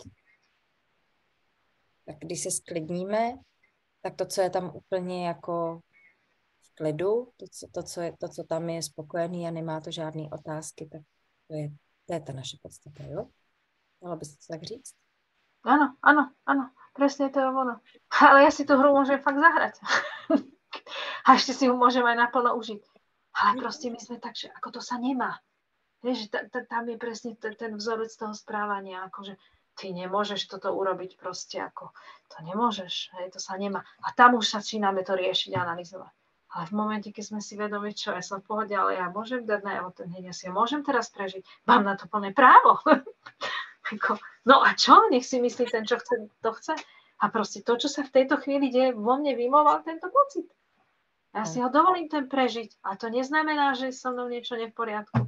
tak když se sklidníme, tak to, co je tam úplně jako v klidu, to, co tam je spokojený a nemá to žádné otázky, tak to je ta naše podstata, jo? Dalo by se to tak říct? Áno, presne to je ono. Ale ja si tú hru môžem fakt zahrať. A ešte si ju môžem aj naplno užiť. Ale proste my sme tak, že ako to sa nemá. Vieš, že tam je presne ten vzorec toho správania, akože ty nemôžeš toto urobiť proste, ako to nemôžeš, hej, to sa nemá. A tam už začíname to riešiť a analyzovať. Ale v momente, keď sme si vedomi, čo, ja som v pohode, ale ja môžem dať najavo ten hneď, ja si môžem teraz prežiť. Mám na to plné právo. No a čo? Nech si myslí ten, čo chce, to chce. A proste to, čo sa v tejto chvíli deje, vo mne vymoval tento pocit. Ja si ho dovolím ten prežiť. A to neznamená, že so mnou niečo nie v poriadku.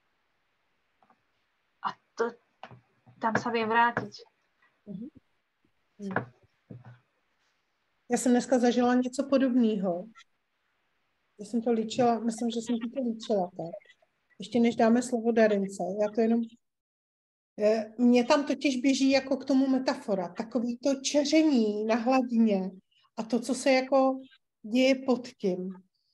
A tam sa viem vrátiť. Já jsem dneska zažila něco podobného. Já jsem to líčila, myslím, že jsem to líčila tak. Ještě než dáme slovo Darince, já to jenom... Mně tam totiž běží jako k tomu metafora, takový to čeření na hladině a to, co se jako děje pod tím.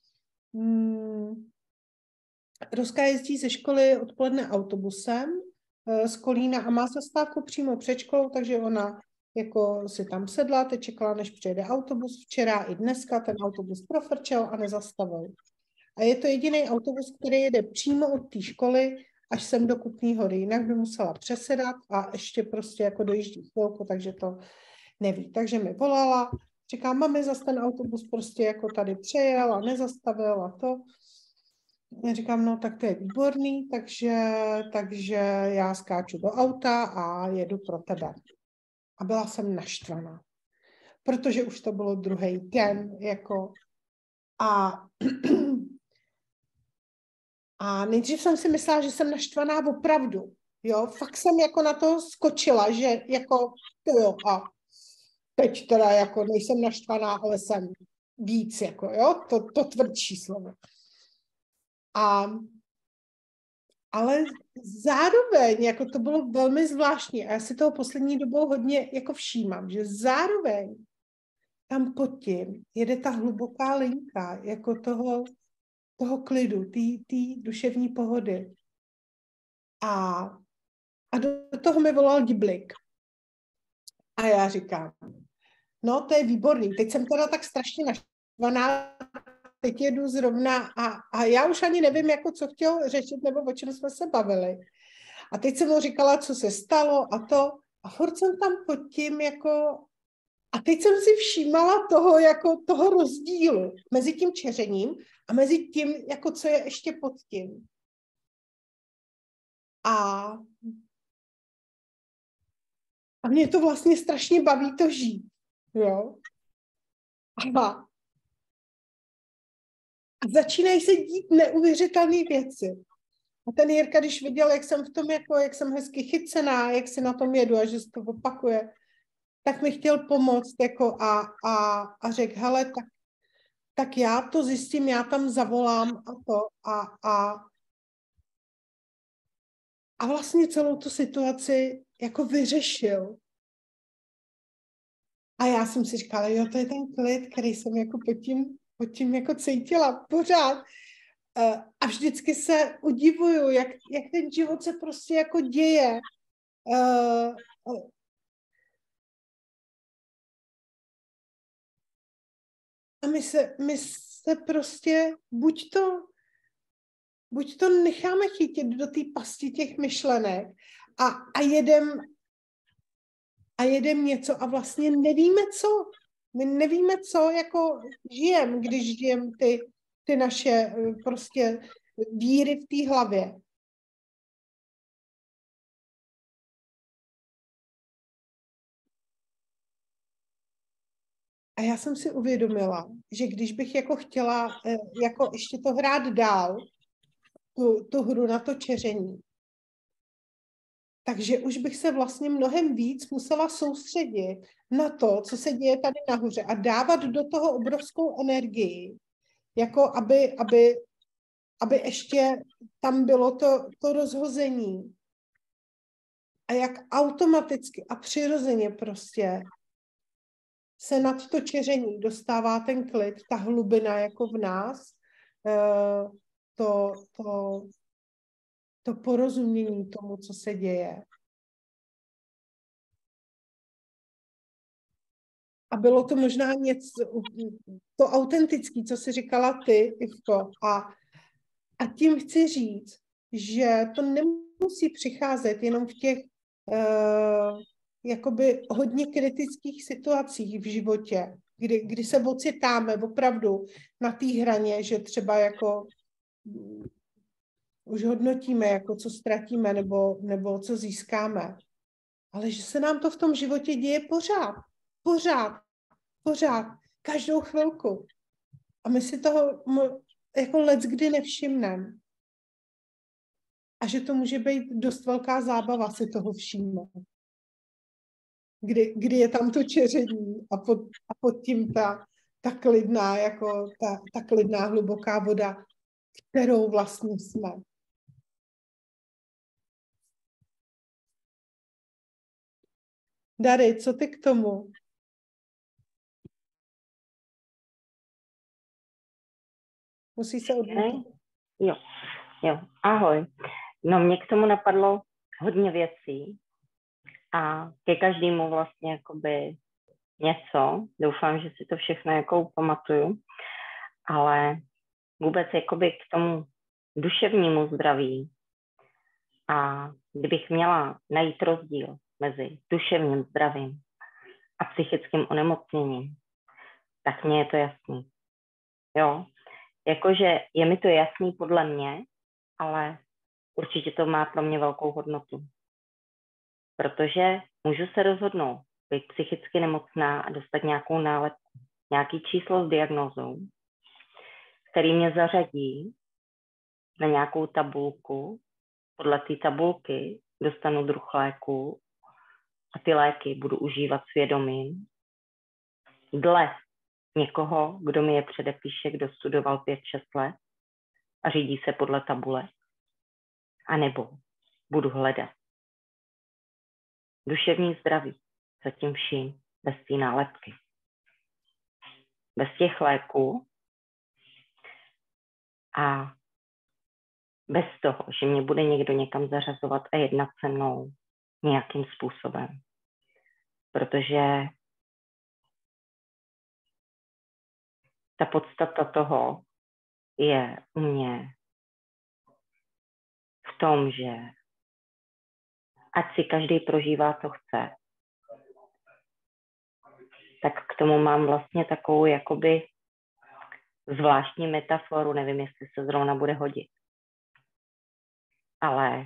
Roska jezdí ze školy odpoledne autobusem z Kolína a má zastávku přímo před školou, takže ona jako si tam sedla, teď čekala, než přijede autobus. Včera i dneska ten autobus profrčel a nezastavil. A je to jediný autobus, který jede přímo od té školy až sem do Kutné Hory. Jinak by musela přesedat a ještě prostě jako dojíždí chvilku, takže to neví. Takže mi volala, říká, mami, zas ten autobus prostě jako tady přejel a nezastavil a to. Já říkám, no tak to je výborný, takže já skáču do auta a jedu pro tebe. A byla jsem naštvaná, protože už to bylo druhý den, jako a nejdřív jsem si myslela, že jsem naštvaná opravdu, jo, fakt jsem jako na to skočila, že jako to jo, a teď teda jako nejsem naštvaná, ale jsem víc, jako jo, to tvrdší slovo. Ale zároveň, jako to bylo velmi zvláštní a já si toho poslední dobou hodně jako všímám, že zároveň tam pod tím jede ta hluboká linka, jako toho klidu, té duševní pohody. A do toho mi volal Diblik. A já říkám, no to je výborný, teď jsem teda tak strašně naštvaná, teď jedu zrovna a já už ani nevím, jako co chtěl řešit, nebo o čem jsme se bavili. A teď jsem mu říkala, co se stalo a to. A furt jsem tam pod tím jako... A teď jsem si všímala toho rozdílu mezi tím čeřením a mezi tím, jako co je ještě pod tím. A mě to vlastně strašně baví to žít. Jo? A začínají se dít neuvěřitelné věci. A ten Jirka, když viděl, jak jsem v tom, jak jsem hezky chycená, jak si na tom jedu a že se to opakuje, tak mi chtěl pomoct a řekl, hele, tak já to zjistím, já tam zavolám a vlastně celou tu situaci jako vyřešil. A já jsem si říkala, jo, to je ten klid, který jsem jako pod tím jako cítila pořád. A vždycky se udivuju, jak ten život se prostě jako děje. A my se prostě buď to necháme chytit do té pasti těch myšlenek a jedem něco a vlastně nevíme co. My nevíme, co jako žijem, když žijem ty naše prostě víry v té hlavě. A já jsem si uvědomila, že když bych jako chtěla jako ještě to hrát dál, tu hru na to čeření, takže už bych se vlastně mnohem víc musela soustředit na to, co se děje tady nahoře a dávat do toho obrovskou energii, jako aby ještě tam bylo to rozhození. A jak automaticky a přirozeně prostě se nad to čeření dostává ten klid, ta hlubina jako v nás, to porozumění tomu, co se děje. A bylo to možná něco, to autentické, co jsi říkala ty, Ivko. A tím chci říct, že to nemusí přicházet jenom v těch jakoby hodně kritických situacích v životě, kdy se ocitáme opravdu na té hraně, že třeba jako už hodnotíme, jako co ztratíme nebo co získáme. Ale že se nám to v tom životě děje pořád, každou chvilku. A my si toho jako leckdy nevšimneme. A že to může být dost velká zábava si toho všímat. Kdy je tam to čeření a pod tím ta klidná, jako ta klidná hluboká voda, kterou vlastně jsme. Dary, co ty k tomu? Musí se odmítnout. Jo. Ahoj. No, mě k tomu napadlo hodně věcí a ke každému vlastně jakoby něco. Doufám, že si to všechno jako pamatuju, ale vůbec jakoby k tomu duševnímu zdraví. A kdybych měla najít rozdíl mezi duševním zdravím a psychickým onemocněním, tak mně je to jasný. Jo, jakože je mi to jasný podle mě, ale určitě to má pro mě velkou hodnotu. Protože můžu se rozhodnout být psychicky nemocná a dostat nějakou nálepku, nějaký číslo s diagnózou, který mě zařadí na nějakou tabulku. Podle té tabulky dostanu druh léku a ty léky budu užívat svědomím dle někoho, kdo mi je předepíše, kdo studoval 5-6 let a řídí se podle tabule. A nebo budu hledat duševní zdraví za tím vším bez té nálepky. Bez těch léků a bez toho, že mě bude někdo někam zařazovat a jednat se mnou nějakým způsobem. Protože ta podstata toho je u mě v tom, že ať si každý prožívá, co chce. Tak k tomu mám vlastně takovou jakoby zvláštní metaforu, nevím, jestli se zrovna bude hodit. Ale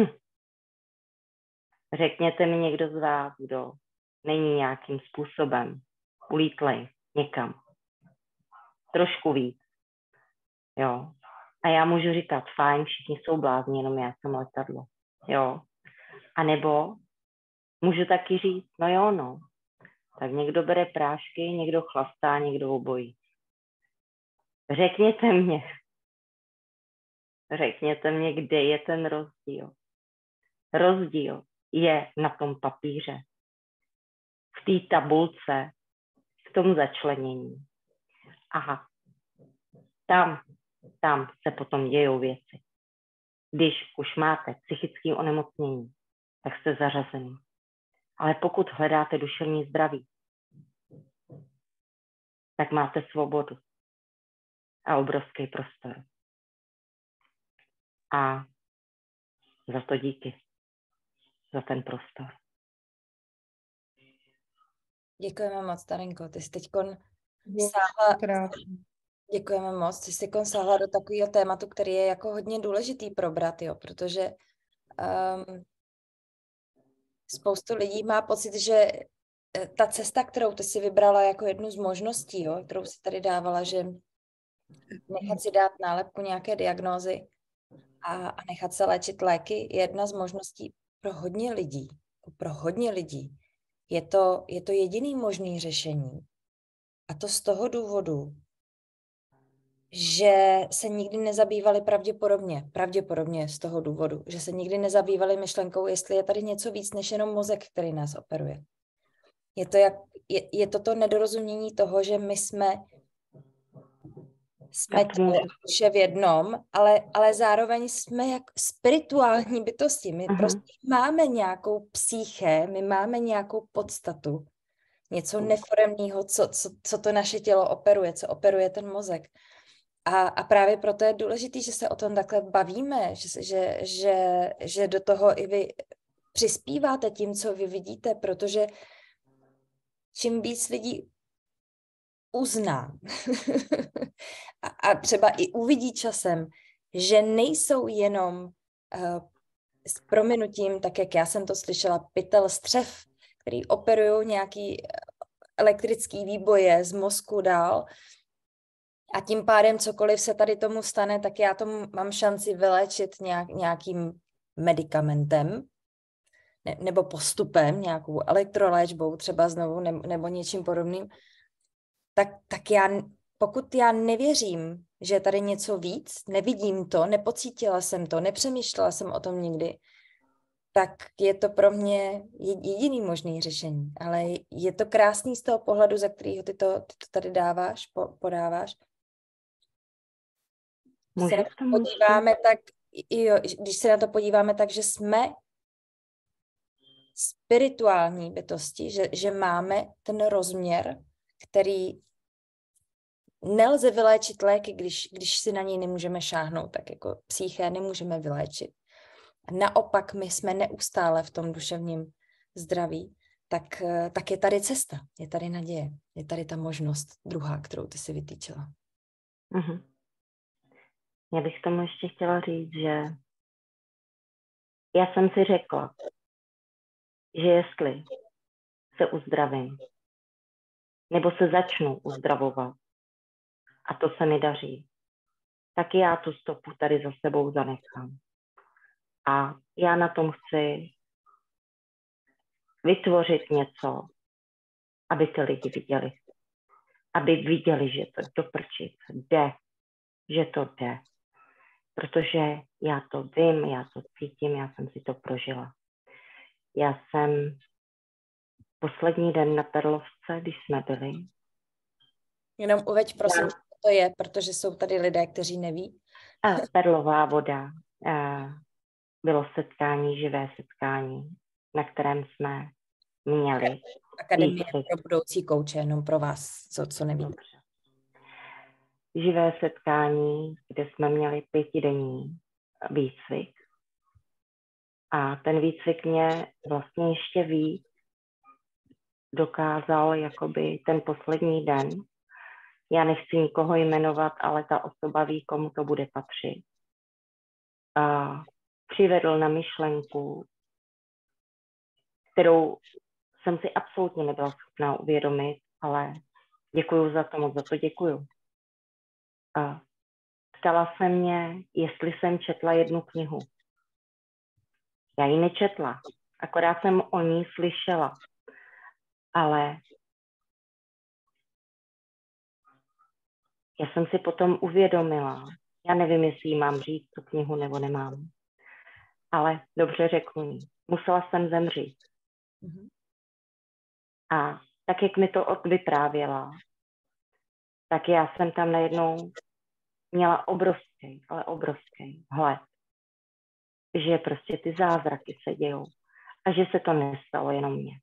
řekněte mi někdo z vás, kdo není nějakým způsobem ulítlej někam. Trošku víc. Jo. A já můžu říkat, fajn, všichni jsou blázni, jenom já jsem letadlo. Jo. A nebo můžu taky říct, no jo, no. Tak někdo bere prášky, někdo chlastá, někdo obojí. Řekněte mě, kde je ten rozdíl. Rozdíl je na tom papíře, v té tabulce, v tom začlenění. Aha, tam se potom dějou věci. Když už máte psychické onemocnění, tak jste zařazený. Ale pokud hledáte duševní zdraví, tak máte svobodu a obrovský prostor. A za to díky. Za ten prostor. Děkujeme moc, Tarinko. Ty jsi teďkon děkujeme moc. Ty jsi sáhla do takového tématu, který je jako hodně důležitý probrat, jo, protože spoustu lidí má pocit, že ta cesta, kterou ty si vybrala jako jednu z možností, jo, kterou si tady dávala, že nechat si dát nálepku nějaké diagnózy a nechat se léčit léky, je jedna z možností pro hodně lidí. Pro hodně lidí je to jediný možný řešení. A to z toho důvodu, že se nikdy nezabývali pravděpodobně z toho důvodu, že se nikdy nezabývali myšlenkou, jestli je tady něco víc než jenom mozek, který nás operuje. Je to nedorozumění toho, že my jsme duše v jednom, ale zároveň jsme jak spirituální bytosti. My prostě máme nějakou psyché, my máme nějakou podstatu, něco neforemného, co to naše tělo operuje, co operuje ten mozek. A právě proto je důležité, že se o tom takhle bavíme, že do toho i vy přispíváte tím, co vy vidíte, protože čím víc lidí uzná a třeba i uvidí časem, že nejsou jenom s prominutím, tak jak já jsem to slyšela, pytel střev, který operují nějaký elektrický výboje z mozku dál a tím pádem cokoliv se tady tomu stane, tak já tomu mám šanci vyléčit nějakým medicamentem nebo postupem, nějakou elektroléčbou třeba znovu nebo něčím podobným. Tak pokud já nevěřím, že je tady něco víc, nevidím to, nepocítila jsem to, nepřemýšlela jsem o tom nikdy, tak je to pro mě jediný možný řešení. Ale je to krásný z toho pohledu, za kterého ty to tady podáváš. Když se na to podíváme tak, že jsme spirituální bytosti, že máme ten rozměr, který nelze vyléčit léky, když si na něj nemůžeme šáhnout, tak jako psyché nemůžeme vyléčit. Naopak my jsme neustále v tom duševním zdraví, tak je tady cesta, je tady naděje, je tady ta možnost druhá, kterou ty si vytýčila. Já bych tomu ještě chtěla říct, že já jsem si řekla, že jestli se uzdravím, nebo se začnu uzdravovat, a to se mi daří, tak já tu stopu tady za sebou zanechám. A já na tom chci vytvořit něco, aby ty lidi viděli. Aby viděli, že to do prčic jde, že to jde. Protože já to vím, já to cítím, já jsem si to prožila. Já jsem poslední den na Perlovce, když jsme byli. Jenom uveď, prosím, co to je, protože jsou tady lidé, kteří neví. Perlová voda. Bylo setkání, živé setkání, na kterém jsme měli Akademie pro budoucí kouče, jenom pro vás, co nevíte. Živé setkání, kde jsme měli 5denní výcvik A ten výcvik mě vlastně ještě víc dokázal jakoby ten poslední den. Já nechci nikoho jmenovat, ale ta osoba ví, komu to bude patřit. A přivedl na myšlenku, kterou jsem si absolutně nebyla schopná uvědomit, ale děkuju za to, moc za to děkuju. A ptala se mě, jestli jsem četla jednu knihu. Já ji nečetla, akorát jsem o ní slyšela, ale já jsem si potom uvědomila, já nevím, jestli jí mám říct tu knihu nebo nemám, ale dobře řeknu jí, musela jsem zemřít. A tak, jak mi to vyprávěla, tak já jsem tam najednou měla obrovský, ale obrovský hled, že prostě ty zázraky se dějou a že se to nestalo jenom mně.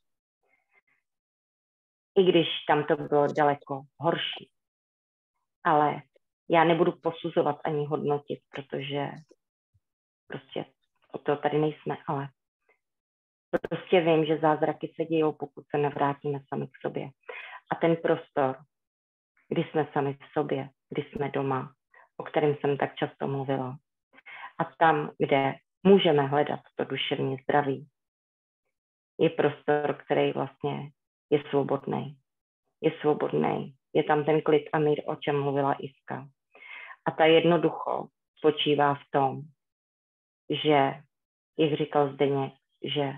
I když tam to bylo daleko horší. Ale já nebudu posuzovat ani hodnotit, protože prostě o to tady nejsme, ale prostě vím, že zázraky se dějou, pokud se navrátíme sami k sobě. A ten prostor, kdy jsme sami v sobě, kdy jsme doma, o kterém jsem tak často mluvila, a tam, kde můžeme hledat to duševní zdraví, je prostor, který vlastně je svobodný. Je svobodný. Je tam ten klid a mír, o čem mluvila Iska. A ta jednoducho spočívá v tom, že, jak říkal Zdeněk, že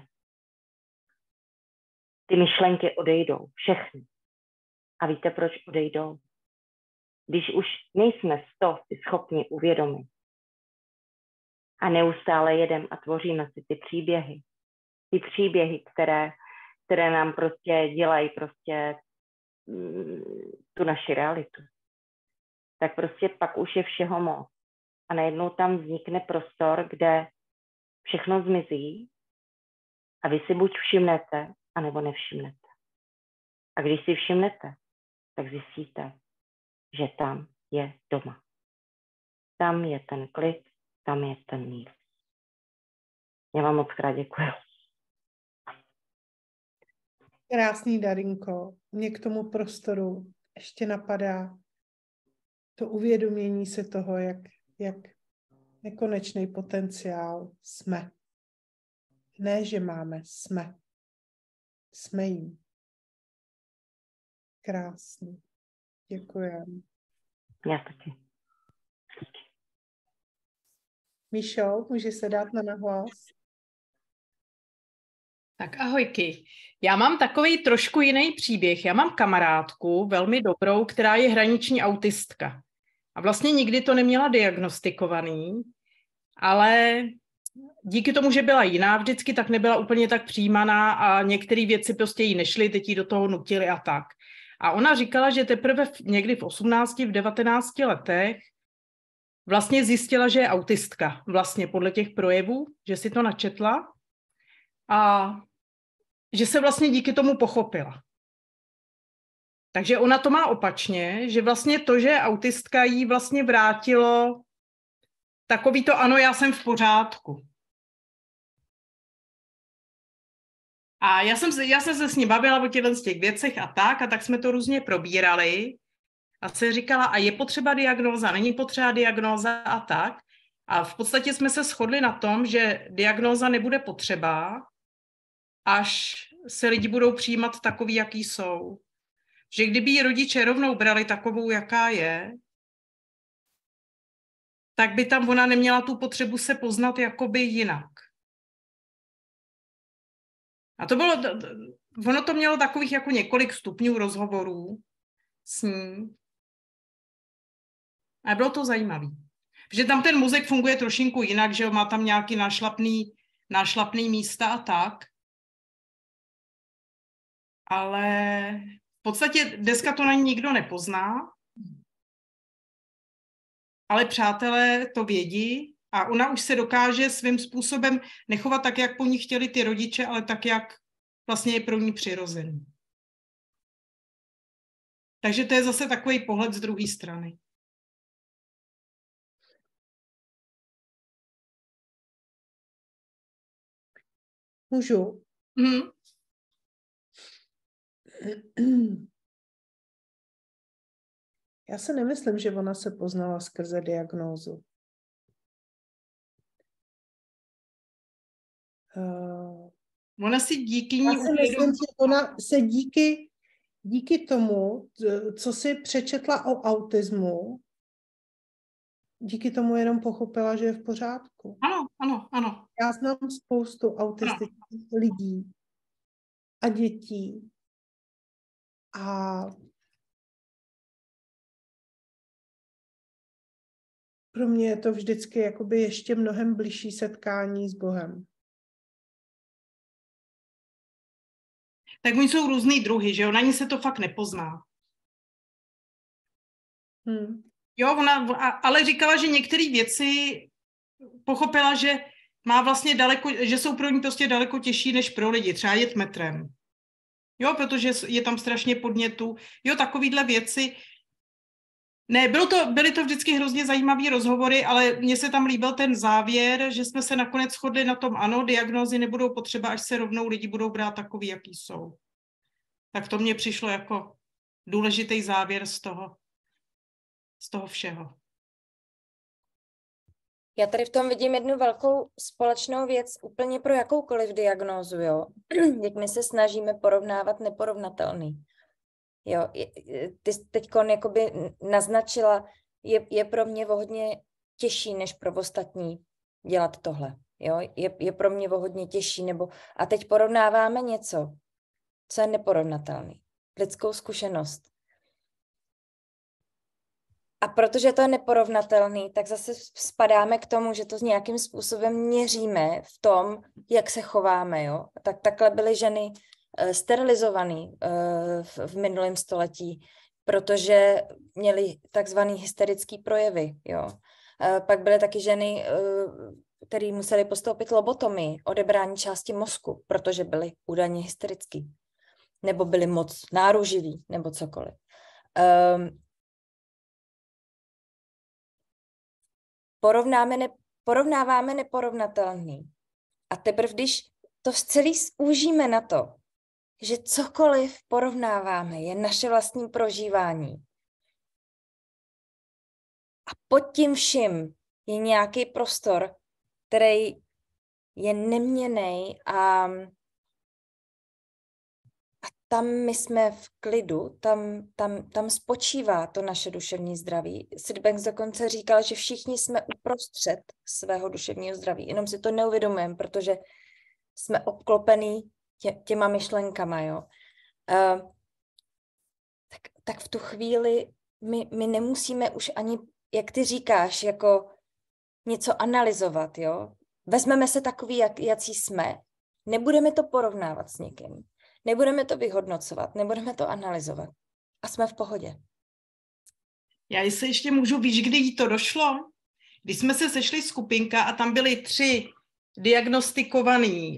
ty myšlenky odejdou, všechny. A víte, proč odejdou? Když už nejsme si schopni uvědomit a neustále jedeme a tvoříme si ty příběhy, které nám prostě dělají prostě tu naši realitu, tak prostě pak už je všeho moc. A najednou tam vznikne prostor, kde všechno zmizí a vy si buď všimnete, anebo nevšimnete. A když si všimnete, tak zjistíte, že tam je doma. Tam je ten klid, tam je ten mír. Já vám moc krát děkuji. Krásný, Darinko. Mě k tomu prostoru ještě napadá to uvědomění se toho, jak nekonečný potenciál jsme. Ne, že máme, jsme. Jsme jím. Krásný. Děkujem. Já taky. Míšo, můžeš se dát na nahlas? Tak ahojky. Já mám takový trošku jiný příběh. Já mám kamarádku, velmi dobrou, která je hraniční autistka. A vlastně nikdy to neměla diagnostikovaný, ale díky tomu, že byla jiná vždycky, tak nebyla úplně tak přijímaná a některé věci prostě jí nešly, teď jí do toho nutili a tak. A ona říkala, že teprve někdy v 18, v 19 letech vlastně zjistila, že je autistka. Vlastně podle těch projevů, že si to načetla a že se vlastně díky tomu pochopila. Takže ona to má opačně, že vlastně to, že je autistka, jí vlastně vrátilo takový to ano, já jsem v pořádku. A já jsem se s ní bavila o těch věcech a tak jsme to různě probírali. A se říkala, a je potřeba diagnóza, není potřeba diagnóza a tak. A v podstatě jsme se shodli na tom, že diagnóza nebude potřeba, až se lidi budou přijímat takový, jaký jsou. Že kdyby ji rodiče rovnou brali takovou, jaká je, tak by tam ona neměla tu potřebu se poznat jakoby jinak. A ono to mělo takových jako několik stupňů rozhovorů s ní. A bylo to zajímavé. Protože tam ten mozek funguje trošinku jinak, že má tam nějaký nášlapný místa a tak. Ale v podstatě dneska to na ní nikdo nepozná. Ale přátelé to vědí a ona už se dokáže svým způsobem nechovat tak, jak po ní chtěli ty rodiče, ale tak, jak vlastně je pro ní přirozený. Takže to je zase takový pohled z druhé strany. Můžu? Já si nemyslím, že ona se poznala skrze diagnózu. Ona si díky ní... Já si myslím, že ona se díky tomu, co si přečetla o autismu, díky tomu jenom pochopila, že je v pořádku. Ano. Já znám spoustu autistických lidí a dětí a pro mě je to vždycky jakoby ještě mnohem bližší setkání s Bohem. Tak oni jsou různý druhy, že jo? Na ní se to fakt nepozná. Jo, ale říkala, že některé věci pochopila, že má vlastně že jsou pro ní prostě daleko těžší než pro lidi, třeba jet metrem. Jo, protože je tam strašně podnětů. Jo, takovýhle věci. Ne, byly to vždycky hrozně zajímavý rozhovory, ale mně se tam líbil ten závěr, že jsme se nakonec shodli na tom, ano, diagnózy nebudou potřeba, až se rovnou lidi budou brát takový, jaký jsou. Tak to mně přišlo jako důležitý závěr z toho všeho. Já tady v tom vidím jednu velkou společnou věc úplně pro jakoukoliv diagnózu, jo. Jak my se snažíme porovnávat neporovnatelný. Jo, ty teďkon jakoby naznačila, je pro mě o hodně těžší, než pro ostatní dělat tohle. Jo, je pro mě o hodně těžší, a teď porovnáváme něco, co je neporovnatelný. Lidskou zkušenost. A protože to je neporovnatelný, tak zase spadáme k tomu, že to nějakým způsobem měříme v tom, jak se chováme. Jo? Takhle byly ženy sterilizované v minulém století, protože měly takzvané hysterické projevy. Jo? Pak byly taky ženy, které musely postoupit lobotomii, odebrání části mozku, protože byly údajně hysterický. Nebo byly moc náruživí, nebo cokoliv. Porovnáváme neporovnatelný. A teprve, když to celý zúžíme na to, že cokoliv porovnáváme, je naše vlastní prožívání. A pod tím vším je nějaký prostor, který je neměnný a tam my jsme v klidu, tam spočívá to naše duševní zdraví. Sid Banks dokonce říkal, že všichni jsme uprostřed svého duševního zdraví, jenom si to neuvědomujeme, protože jsme obklopení těma myšlenkama. Jo. Tak v tu chvíli my nemusíme už ani, jak ty říkáš, jako něco analyzovat. Jo. Vezmeme se takový, jací jsme, nebudeme to porovnávat s někým. Nebudeme to vyhodnocovat, nebudeme to analyzovat. A jsme v pohodě. Já se ještě můžu, víš, kdy jí to došlo? Když jsme se sešli skupinka a tam byly 3 diagnostikovaný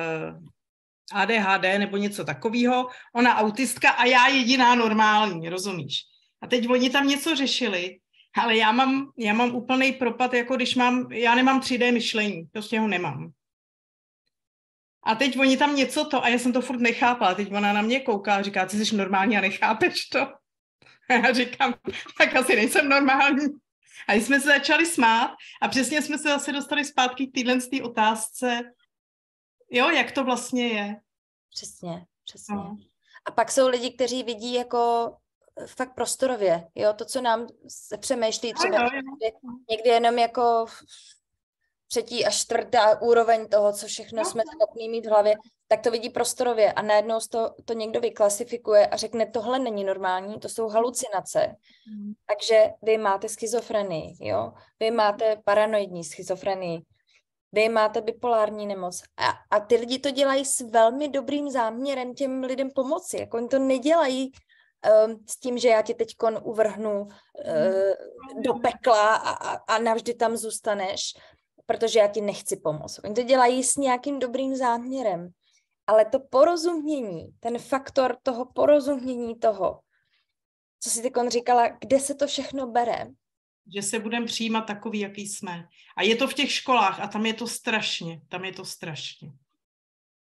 ADHD nebo něco takového, ona autistka a já jediná normální, rozumíš? A teď oni tam něco řešili, ale já mám úplný propad, jako když já nemám 3D myšlení, prostě ho nemám. A teď oni tam něco a já jsem to furt nechápala. Teď ona na mě kouká a říká, ty jsi normální a nechápeš to. A já říkám, tak asi nejsem normální. A když jsme se začali smát a přesně jsme se zase dostali zpátky k téhle otázce, jo, jak to vlastně je. Přesně. No. A pak jsou lidi, kteří vidí jako fakt prostorově, jo, to, co nám se přemýšlí třeba někdy jenom jako 3. a 4. úroveň toho, co všechno jsme schopní mít v hlavě, tak to vidí prostorově a najednou to někdo vyklasifikuje a řekne, tohle není normální, to jsou halucinace. Takže vy máte schizofrenii, jo? Vy máte paranoidní schizofrenii, vy máte bipolární nemoc. A ty lidi to dělají s velmi dobrým záměrem těm lidem pomoci. Jako oni to nedělají s tím, že já tě teďkon uvrhnu do pekla a navždy tam zůstaneš, protože já ti nechci pomoct. Oni to dělají s nějakým dobrým záměrem. Ale to porozumění, ten faktor toho porozumění toho, co jsi teďkon říkala, kde se to všechno bere? Že se budeme přijímat takový, jaký jsme. A je to v těch školách a tam je to strašně.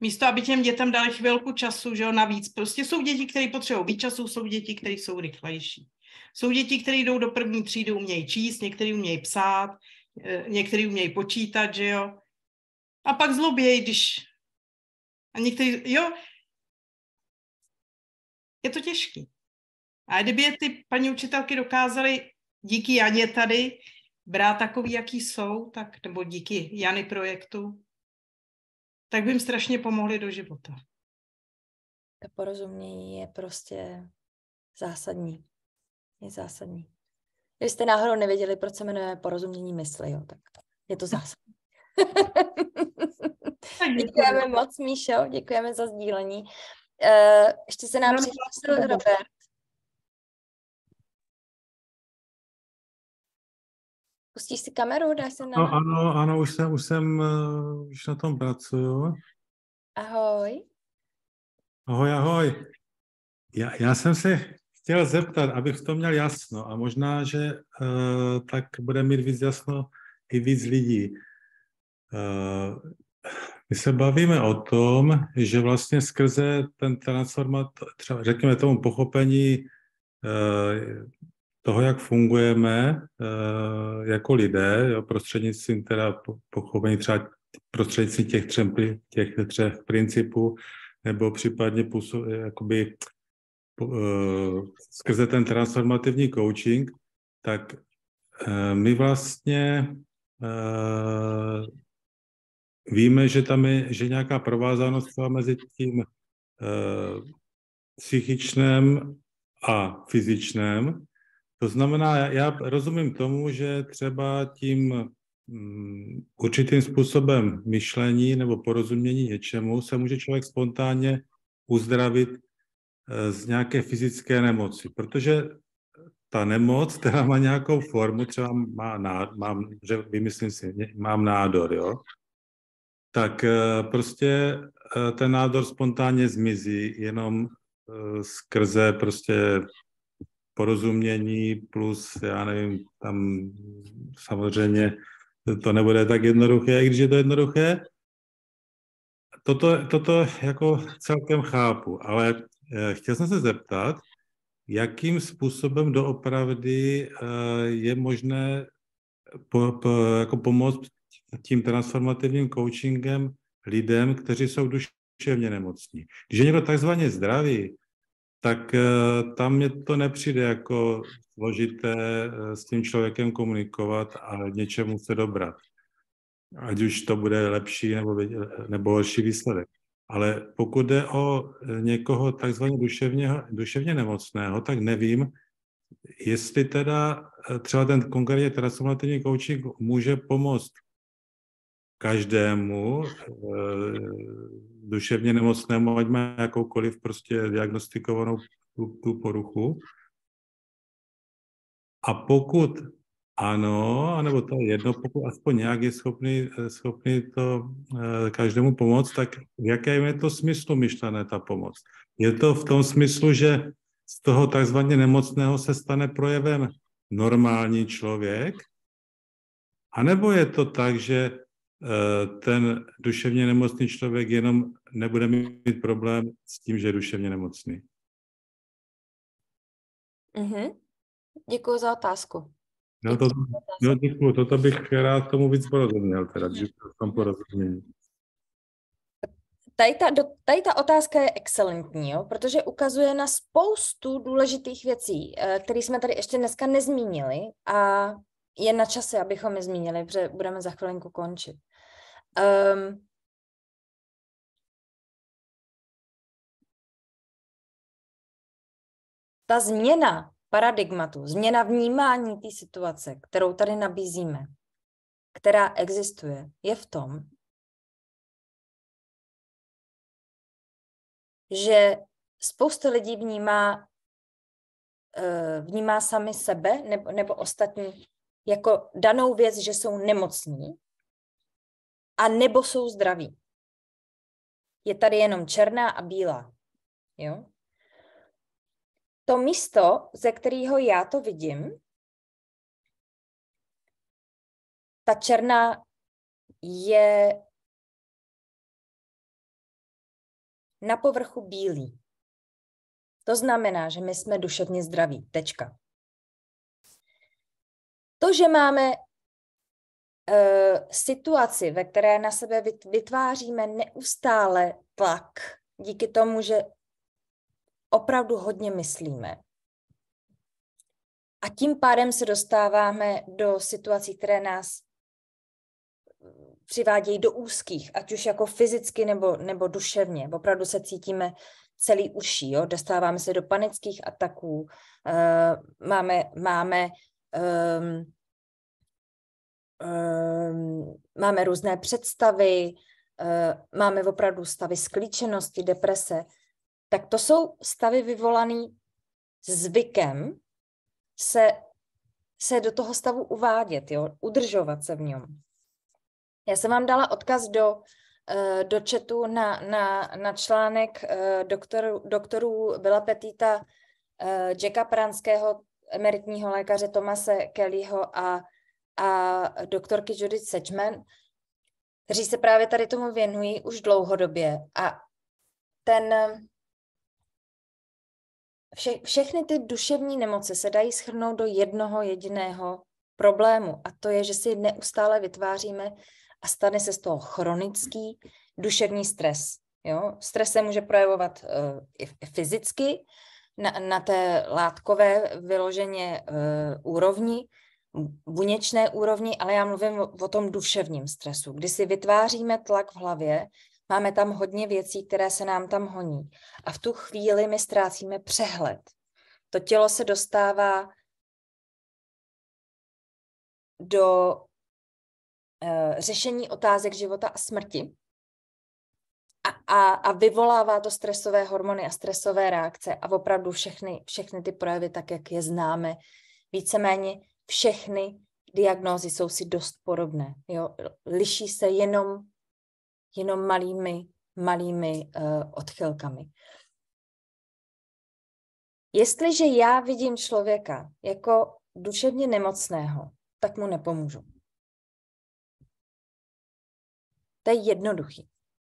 Místo, aby těm dětem dali chvilku času, že jo, navíc. Prostě jsou děti, které potřebují víc času, jsou děti, které jsou rychlejší. Jsou děti, které jdou do první třídy, umějí číst, některý umějí psát, některý umějí počítat, že jo. A pak zlobějí, když... A některý, jo, je to těžký. A kdyby je ty paní učitelky dokázaly díky Janě tady brát takový, jaký jsou, tak, nebo díky Jany projektu, tak by jim strašně pomohli do života. To porozumění je prostě zásadní. Je zásadní. Když jste náhodou nevěděli, proč se jmenuje porozumění mysli, jo, tak je to zásadní. Děkujeme moc, Míšo, děkujeme za sdílení. Ještě se nám přihlásil Robert. Pustíš si kameru? Dáš se na... No, ano, už na tom pracuju. Ahoj. Ahoj. Já jsem se chtěl zeptat, abych v tom měl jasno a možná, že tak bude mít víc jasno i víc lidí. My se bavíme o tom, že vlastně skrze ten třeba řekněme tomu pochopení toho, jak fungujeme jako lidé, jo, prostřednictvím teda pochopení třeba prostřednictvím těch třech principů, nebo případně jakoby skrze ten transformativní coaching, tak my vlastně víme, že tam je nějaká provázanost mezi tím psychičným a fyzičným. To znamená, já rozumím tomu, že třeba tím určitým způsobem myšlení nebo porozumění něčemu se může člověk spontánně uzdravit z nějaké fyzické nemoci, protože ta nemoc, která má nějakou formu, třeba mám nádor, jo, tak prostě ten nádor spontánně zmizí jenom skrze prostě porozumění plus, já nevím, tam samozřejmě to nebude tak jednoduché, i když je to jednoduché. Toto jako celkem chápu, ale chtěl jsem se zeptat, jakým způsobem doopravdy je možné jako pomoct tím transformativním coachingem lidem, kteří jsou duševně nemocní. Když je někdo takzvaně zdravý, tak tam mě to nepřijde jako složité s tím člověkem komunikovat a něčemu se dobrat. Ať už to bude lepší nebo horší výsledek. Ale pokud jde o někoho takzvaně duševně nemocného, tak nevím, jestli teda třeba ten konkrétně transformativní coaching může pomoct každému duševně nemocnému, ať má jakoukoliv prostě diagnostikovanou tu poruchu. A pokud ano, anebo to je jedno, pokud aspoň nějak je schopný to každému pomoct, tak v jakém je to smyslu myšlené ta pomoc? Je to v tom smyslu, že z toho takzvaně nemocného se stane projevem normální člověk? A nebo je to tak, že ten duševně nemocný člověk jenom nebude mít problém s tím, že je duševně nemocný? Děkuji za otázku. No, děkuji. Toto bych rád tomu víc porozuměl, teda, když v tom porozumění. Tady ta otázka je excelentní, jo? Protože ukazuje na spoustu důležitých věcí, které jsme tady ještě dneska nezmínili a je na čase, abychom je zmínili, protože budeme za chvilinku končit. Ta změna paradigmatu, změna vnímání té situace, kterou tady nabízíme, která existuje, je v tom, že spousta lidí vnímá sami sebe nebo ostatní jako danou věc, že jsou nemocní a nebo jsou zdraví. Je tady jenom černá a bílá. Jo? To místo, ze kterého já to vidím, ta černá je na povrchu bílý. To znamená, že my jsme duševně zdraví. Tečka. To, že máme situaci, ve které na sebe vytváříme neustále tlak, díky tomu, že opravdu hodně myslíme. A tím pádem se dostáváme do situací, které nás přivádějí do úzkých, ať už jako fyzicky nebo duševně. Opravdu se cítíme celý uší, jo? Dostáváme se do panických ataků, máme různé představy, máme opravdu stavy sklíčenosti, deprese. Tak to jsou stavy vyvolané zvykem se do toho stavu uvádět, jo? Udržovat se v něm. Já jsem vám dala odkaz do chatu na článek doktorů Billa Petita, Jacka Pranského, emeritního lékaře Thomase Kellyho a doktorky Judith Sedgman, kteří se právě tady tomu věnují už dlouhodobě. A všechny ty duševní nemoci se dají shrnout do jednoho jediného problému. A to je, že si neustále vytváříme a stane se z toho chronický duševní stres. Jo? Stres se může projevovat i fyzicky, na té látkové vyloženě úrovni, buněčné úrovni, ale já mluvím o tom duševním stresu, kdy si vytváříme tlak v hlavě, máme tam hodně věcí, které se nám tam honí. A v tu chvíli my ztrácíme přehled. To tělo se dostává do řešení otázek života a smrti a vyvolává to stresové hormony a stresové reakce a opravdu všechny ty projevy, tak jak je známe, víceméně všechny diagnózy jsou si dost podobné. Jo? Liší se jenom malými odchylkami. Jestliže já vidím člověka jako duševně nemocného, tak mu nepomůžu. To je jednoduchý.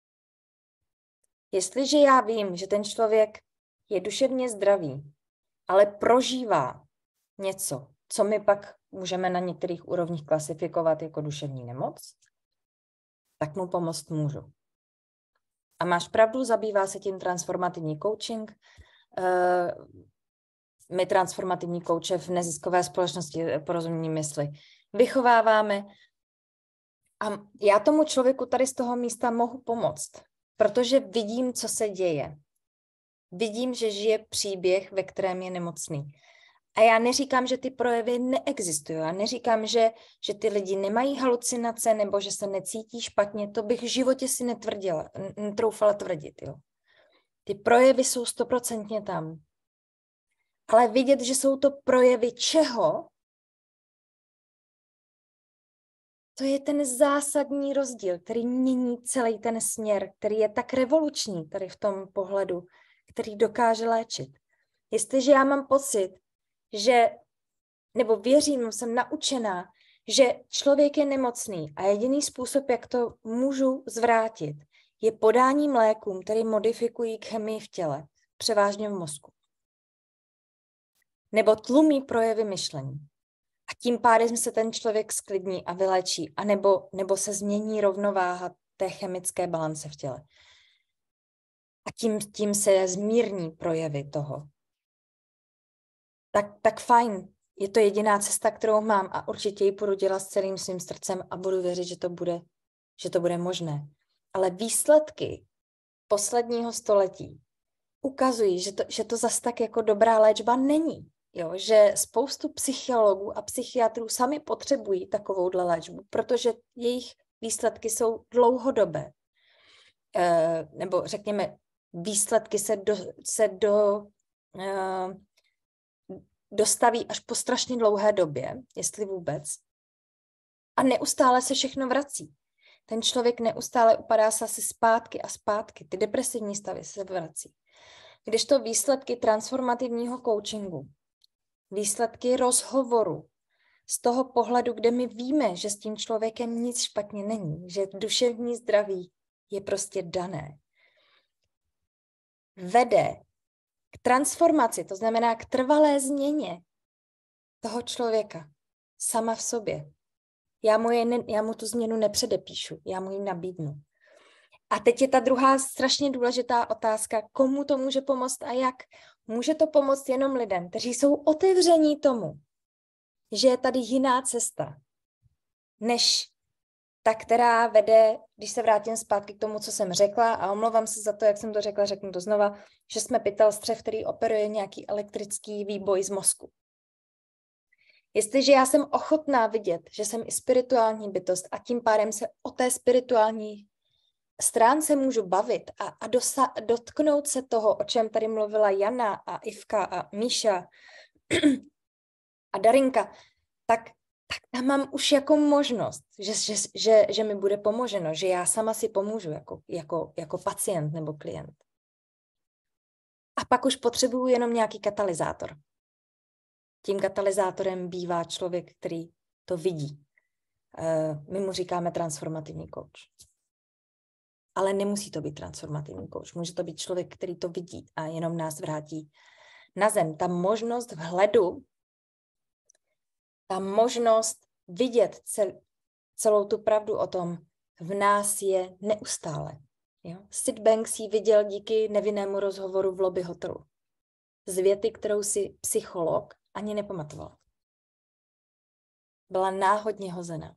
Jestliže já vím, že ten člověk je duševně zdravý, ale prožívá něco, co my pak můžeme na některých úrovních klasifikovat jako duševní nemoc, tak mu pomoct můžu. A máš pravdu, zabývá se tím transformativní coaching. My transformativní kouče v neziskové společnosti Porozumění mysli vychováváme. A já tomu člověku tady z toho místa mohu pomoct, protože vidím, co se děje. Vidím, že žije příběh, ve kterém je nemocný. A já neříkám, že ty projevy neexistují. Já neříkám, že ty lidi nemají halucinace nebo že se necítí špatně. To bych v životě si netroufala tvrdit. Jo. Ty projevy jsou 100% tam. Ale vidět, že jsou to projevy čeho, to je ten zásadní rozdíl, který mění celý ten směr, který je tak revoluční tady v tom pohledu, který dokáže léčit. Jestliže já mám pocit, nebo věřím, jsem naučená, že člověk je nemocný a jediný způsob, jak to můžu zvrátit, je podáním lékům, které modifikují chemii v těle, převážně v mozku. Nebo tlumí projevy myšlení. A tím pádem se ten člověk sklidní a vylečí, nebo se změní rovnováha té chemické balance v těle. A tím se zmírní projevy toho. Tak fajn, je to jediná cesta, kterou mám a určitě ji budu dělat s celým svým srdcem a budu věřit, že to bude možné. Ale výsledky posledního století ukazují, že to zas tak jako dobrá léčba není. Jo, že spoustu psychologů a psychiatrů sami potřebují takovouhle léčbu, protože jejich výsledky jsou dlouhodobé. Nebo řekněme, výsledky se dostaví až po strašně dlouhé době, jestli vůbec. A neustále se všechno vrací. Ten člověk neustále upadá se asi zpátky a zpátky. Ty depresivní stavy se vrací. Kdežto výsledky transformativního coachingu, výsledky rozhovoru z toho pohledu, kde my víme, že s tím člověkem nic špatně není, že duševní zdraví je prostě dané. vede k transformaci, to znamená k trvalé změně toho člověka sama v sobě. Já mu tu změnu nepředepíšu, já mu ji nabídnu. A teď je ta druhá strašně důležitá otázka, komu to může pomoct a jak. Může to pomoct jenom lidem, kteří jsou otevření tomu, že je tady jiná cesta, než ta, která vede, když se vrátím zpátky k tomu, co jsem řekla, a omlouvám se za to, jak jsem to řekla, řeknu to znova, že jsme pytelstřev, který operuje nějaký elektrický výboj z mozku. Jestliže já jsem ochotná vidět, že jsem i spirituální bytost a tím pádem se o té spirituální stránce můžu bavit a dotknout se toho, o čem tady mluvila Jana a Ivka a Míša a Darinka, tak tam mám už jako možnost, že mi bude pomoženo, že já sama si pomůžu jako pacient nebo klient. A pak už potřebuju jenom nějaký katalyzátor. Tím katalyzátorem bývá člověk, který to vidí. My mu říkáme transformativní coach. Ale nemusí to být transformativní coach. Může to být člověk, který to vidí a jenom nás vrátí na zem. Ta možnost vhledu, ta možnost vidět celou tu pravdu o tom v nás je neustále. Jo? Sid Banks ji viděl díky nevinnému rozhovoru v lobby hotelu. Z věty, kterou si psycholog ani nepamatoval. Byla náhodně hozena.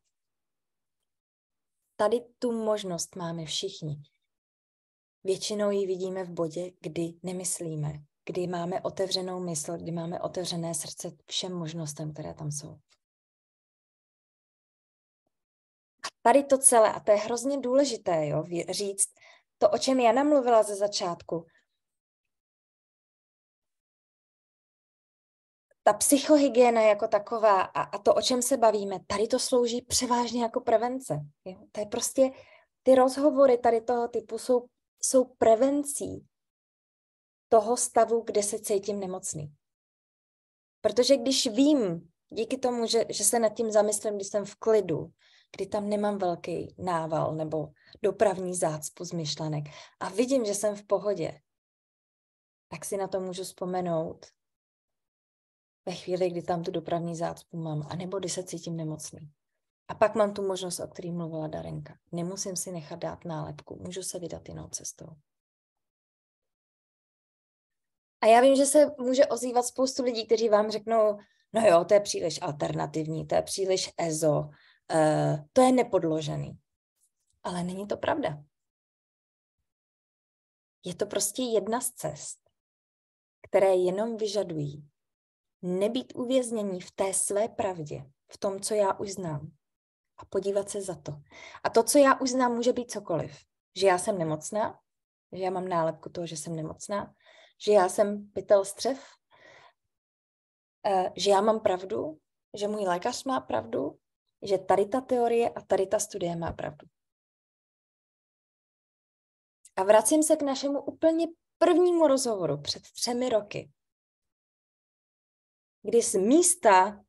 Tady tu možnost máme všichni. Většinou ji vidíme v bodě, kdy nemyslíme, kdy máme otevřenou mysl, kdy máme otevřené srdce všem možnostem, které tam jsou. A tady to celé, a to je hrozně důležité, jo, říct to, o čem Jana mluvila ze začátku. Ta psychohygiena jako taková a to, o čem se bavíme, tady to slouží převážně jako prevence. Jo? To je prostě, ty rozhovory tady toho typu jsou prevencí toho stavu, kde se cítím nemocný. Protože když vím, díky tomu, že se nad tím zamyslím, když jsem v klidu, kdy tam nemám velký nával nebo dopravní zácpu z myšlenek a vidím, že jsem v pohodě, tak si na to můžu vzpomenout ve chvíli, kdy tam tu dopravní zácpu mám, anebo když se cítím nemocný. A pak mám tu možnost, o který mluvila Darinka. Nemusím si nechat dát nálepku, můžu se vydat jinou cestou. A já vím, že se může ozývat spoustu lidí, kteří vám řeknou, no jo, to je příliš alternativní, to je příliš ezo, to je nepodložený. Ale není to pravda. Je to prostě jedna z cest, které jenom vyžadují nebýt uvěznění v té své pravdě, v tom, co já už znám, a podívat se za to. A to, co já už znám, může být cokoliv. Že já jsem nemocná, že já mám nálepku toho, že jsem nemocná, že já jsem pytel střev, že já mám pravdu, že můj lékař má pravdu, že tady ta teorie a tady ta studie má pravdu. A vracím se k našemu úplně prvnímu rozhovoru před 3 roky, kdy z místa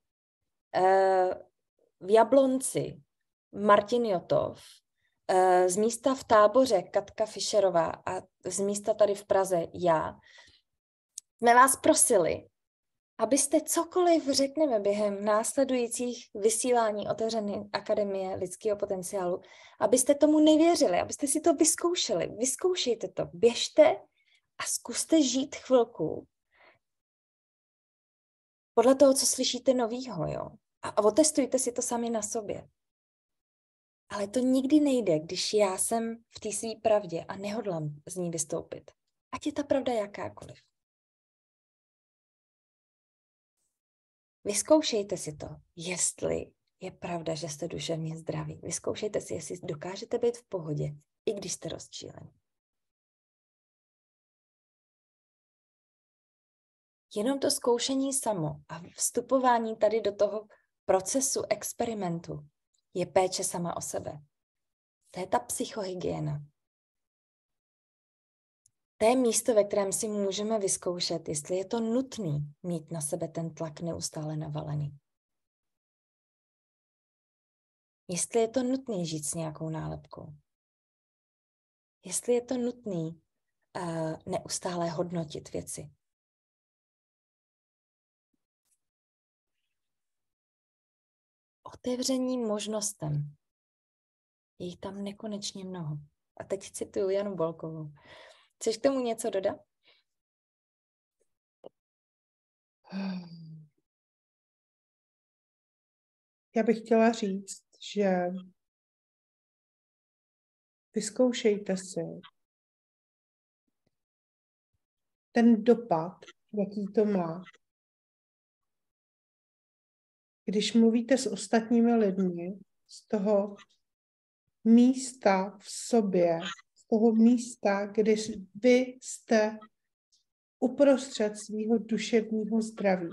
v Jablonci Martin Jotov, z místa v Táboře Katka Fischerová a z místa tady v Praze já, jsme vás prosili, abyste cokoliv řekneme během následujících vysílání Otevřené akademie lidského potenciálu, abyste tomu nevěřili, abyste si to vyzkoušeli. Vyzkoušejte to, běžte a zkuste žít chvilku podle toho, co slyšíte novýho, jo. A otestujte si to sami na sobě. Ale to nikdy nejde, když já jsem v té své pravdě a nehodlám z ní vystoupit. Ať je ta pravda jakákoliv. Vyzkoušejte si to, jestli je pravda, že jste duševně zdraví. Vyzkoušejte si, jestli dokážete být v pohodě, i když jste rozčíleni. Jenom to zkoušení samo a vstupování tady do toho procesu experimentu je péče sama o sebe. To je ta psychohygiena. To je místo, ve kterém si můžeme vyzkoušet, jestli je to nutný mít na sebe ten tlak neustále navalený. Jestli je to nutný žít s nějakou nálepkou. Jestli je to nutný neustále hodnotit věci. Otevření možnostem. Je jich tam nekonečně mnoho. A teď cituju Janu Bolkovou. Chceš k tomu něco dodat? Já bych chtěla říct, že vyzkoušejte si ten dopad, jaký to má. Když mluvíte s ostatními lidmi, z toho místa v sobě, z toho místa, kdy vy jste uprostřed svého duševního zdraví.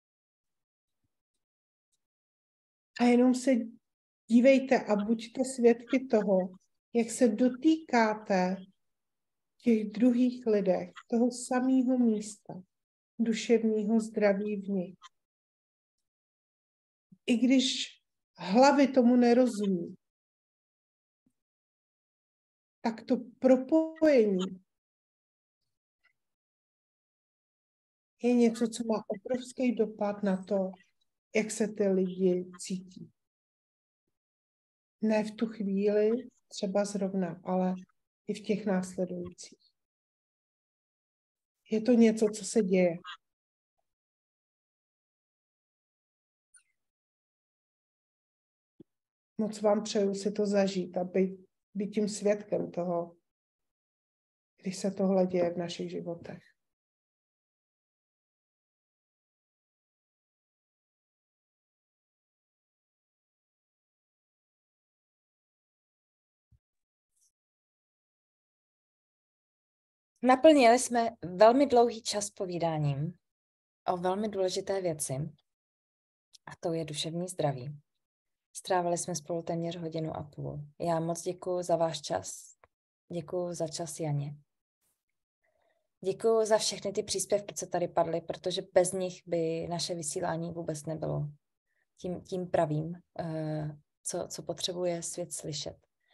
A jenom se dívejte a buďte svědky toho, jak se dotýkáte těch druhých lidech, toho samého místa, duševního zdraví v nich. I když hlavy tomu nerozumí, tak to propojení je něco, co má obrovský dopad na to, jak se ty lidi cítí. Ne v tu chvíli, třeba zrovna, ale i v těch následujících. Je to něco, co se děje. Moc vám přeju si to zažít a být tím svědkem toho, když se tohle děje v našich životech. Naplnili jsme velmi dlouhý čas povídáním o velmi důležité věci, a to je duševní zdraví. Strávili jsme spolu téměř 1,5 hodiny. Já moc děkuju za váš čas. Děkuju za čas Janě. Děkuju za všechny ty příspěvky, co tady padly, protože bez nich by naše vysílání vůbec nebylo tím pravým, co potřebuje svět slyšet.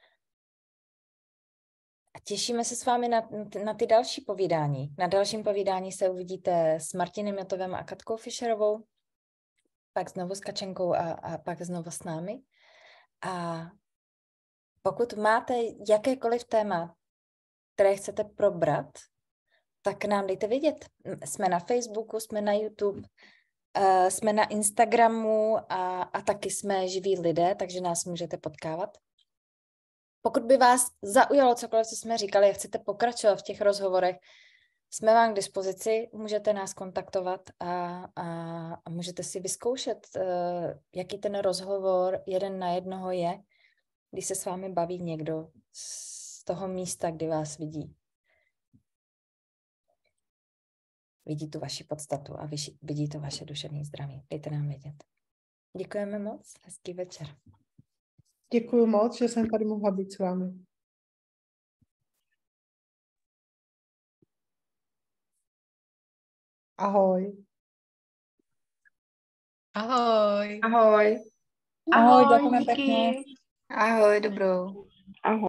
A těšíme se s vámi na ty další povídání. Na dalším povídání se uvidíte s Martinem Jotovem a Katkou Fischerovou, pak znovu s Kačenkou a pak znovu s námi. A pokud máte jakékoliv téma, které chcete probrat, tak nám dejte vědět. Jsme na Facebooku, jsme na YouTube, jsme na Instagramu a taky jsme živí lidé, takže nás můžete potkávat. Pokud by vás zaujalo cokoliv, co jsme říkali a chcete pokračovat v těch rozhovorech, jsme vám k dispozici, můžete nás kontaktovat a můžete si vyzkoušet, jaký ten rozhovor 1 na 1 je, když se s vámi baví někdo z toho místa, kdy vás vidí. Vidí tu vaši podstatu a vidí to vaše duševní zdraví. Dejte nám vědět. Děkujeme moc, hezký večer. Děkuji moc, že jsem tady mohla být s vámi. Ahoj. Ahoj. Ahoj. Ahoj, Děkujeme díky. pěkně. Ahoj, dobrou. Ahoj.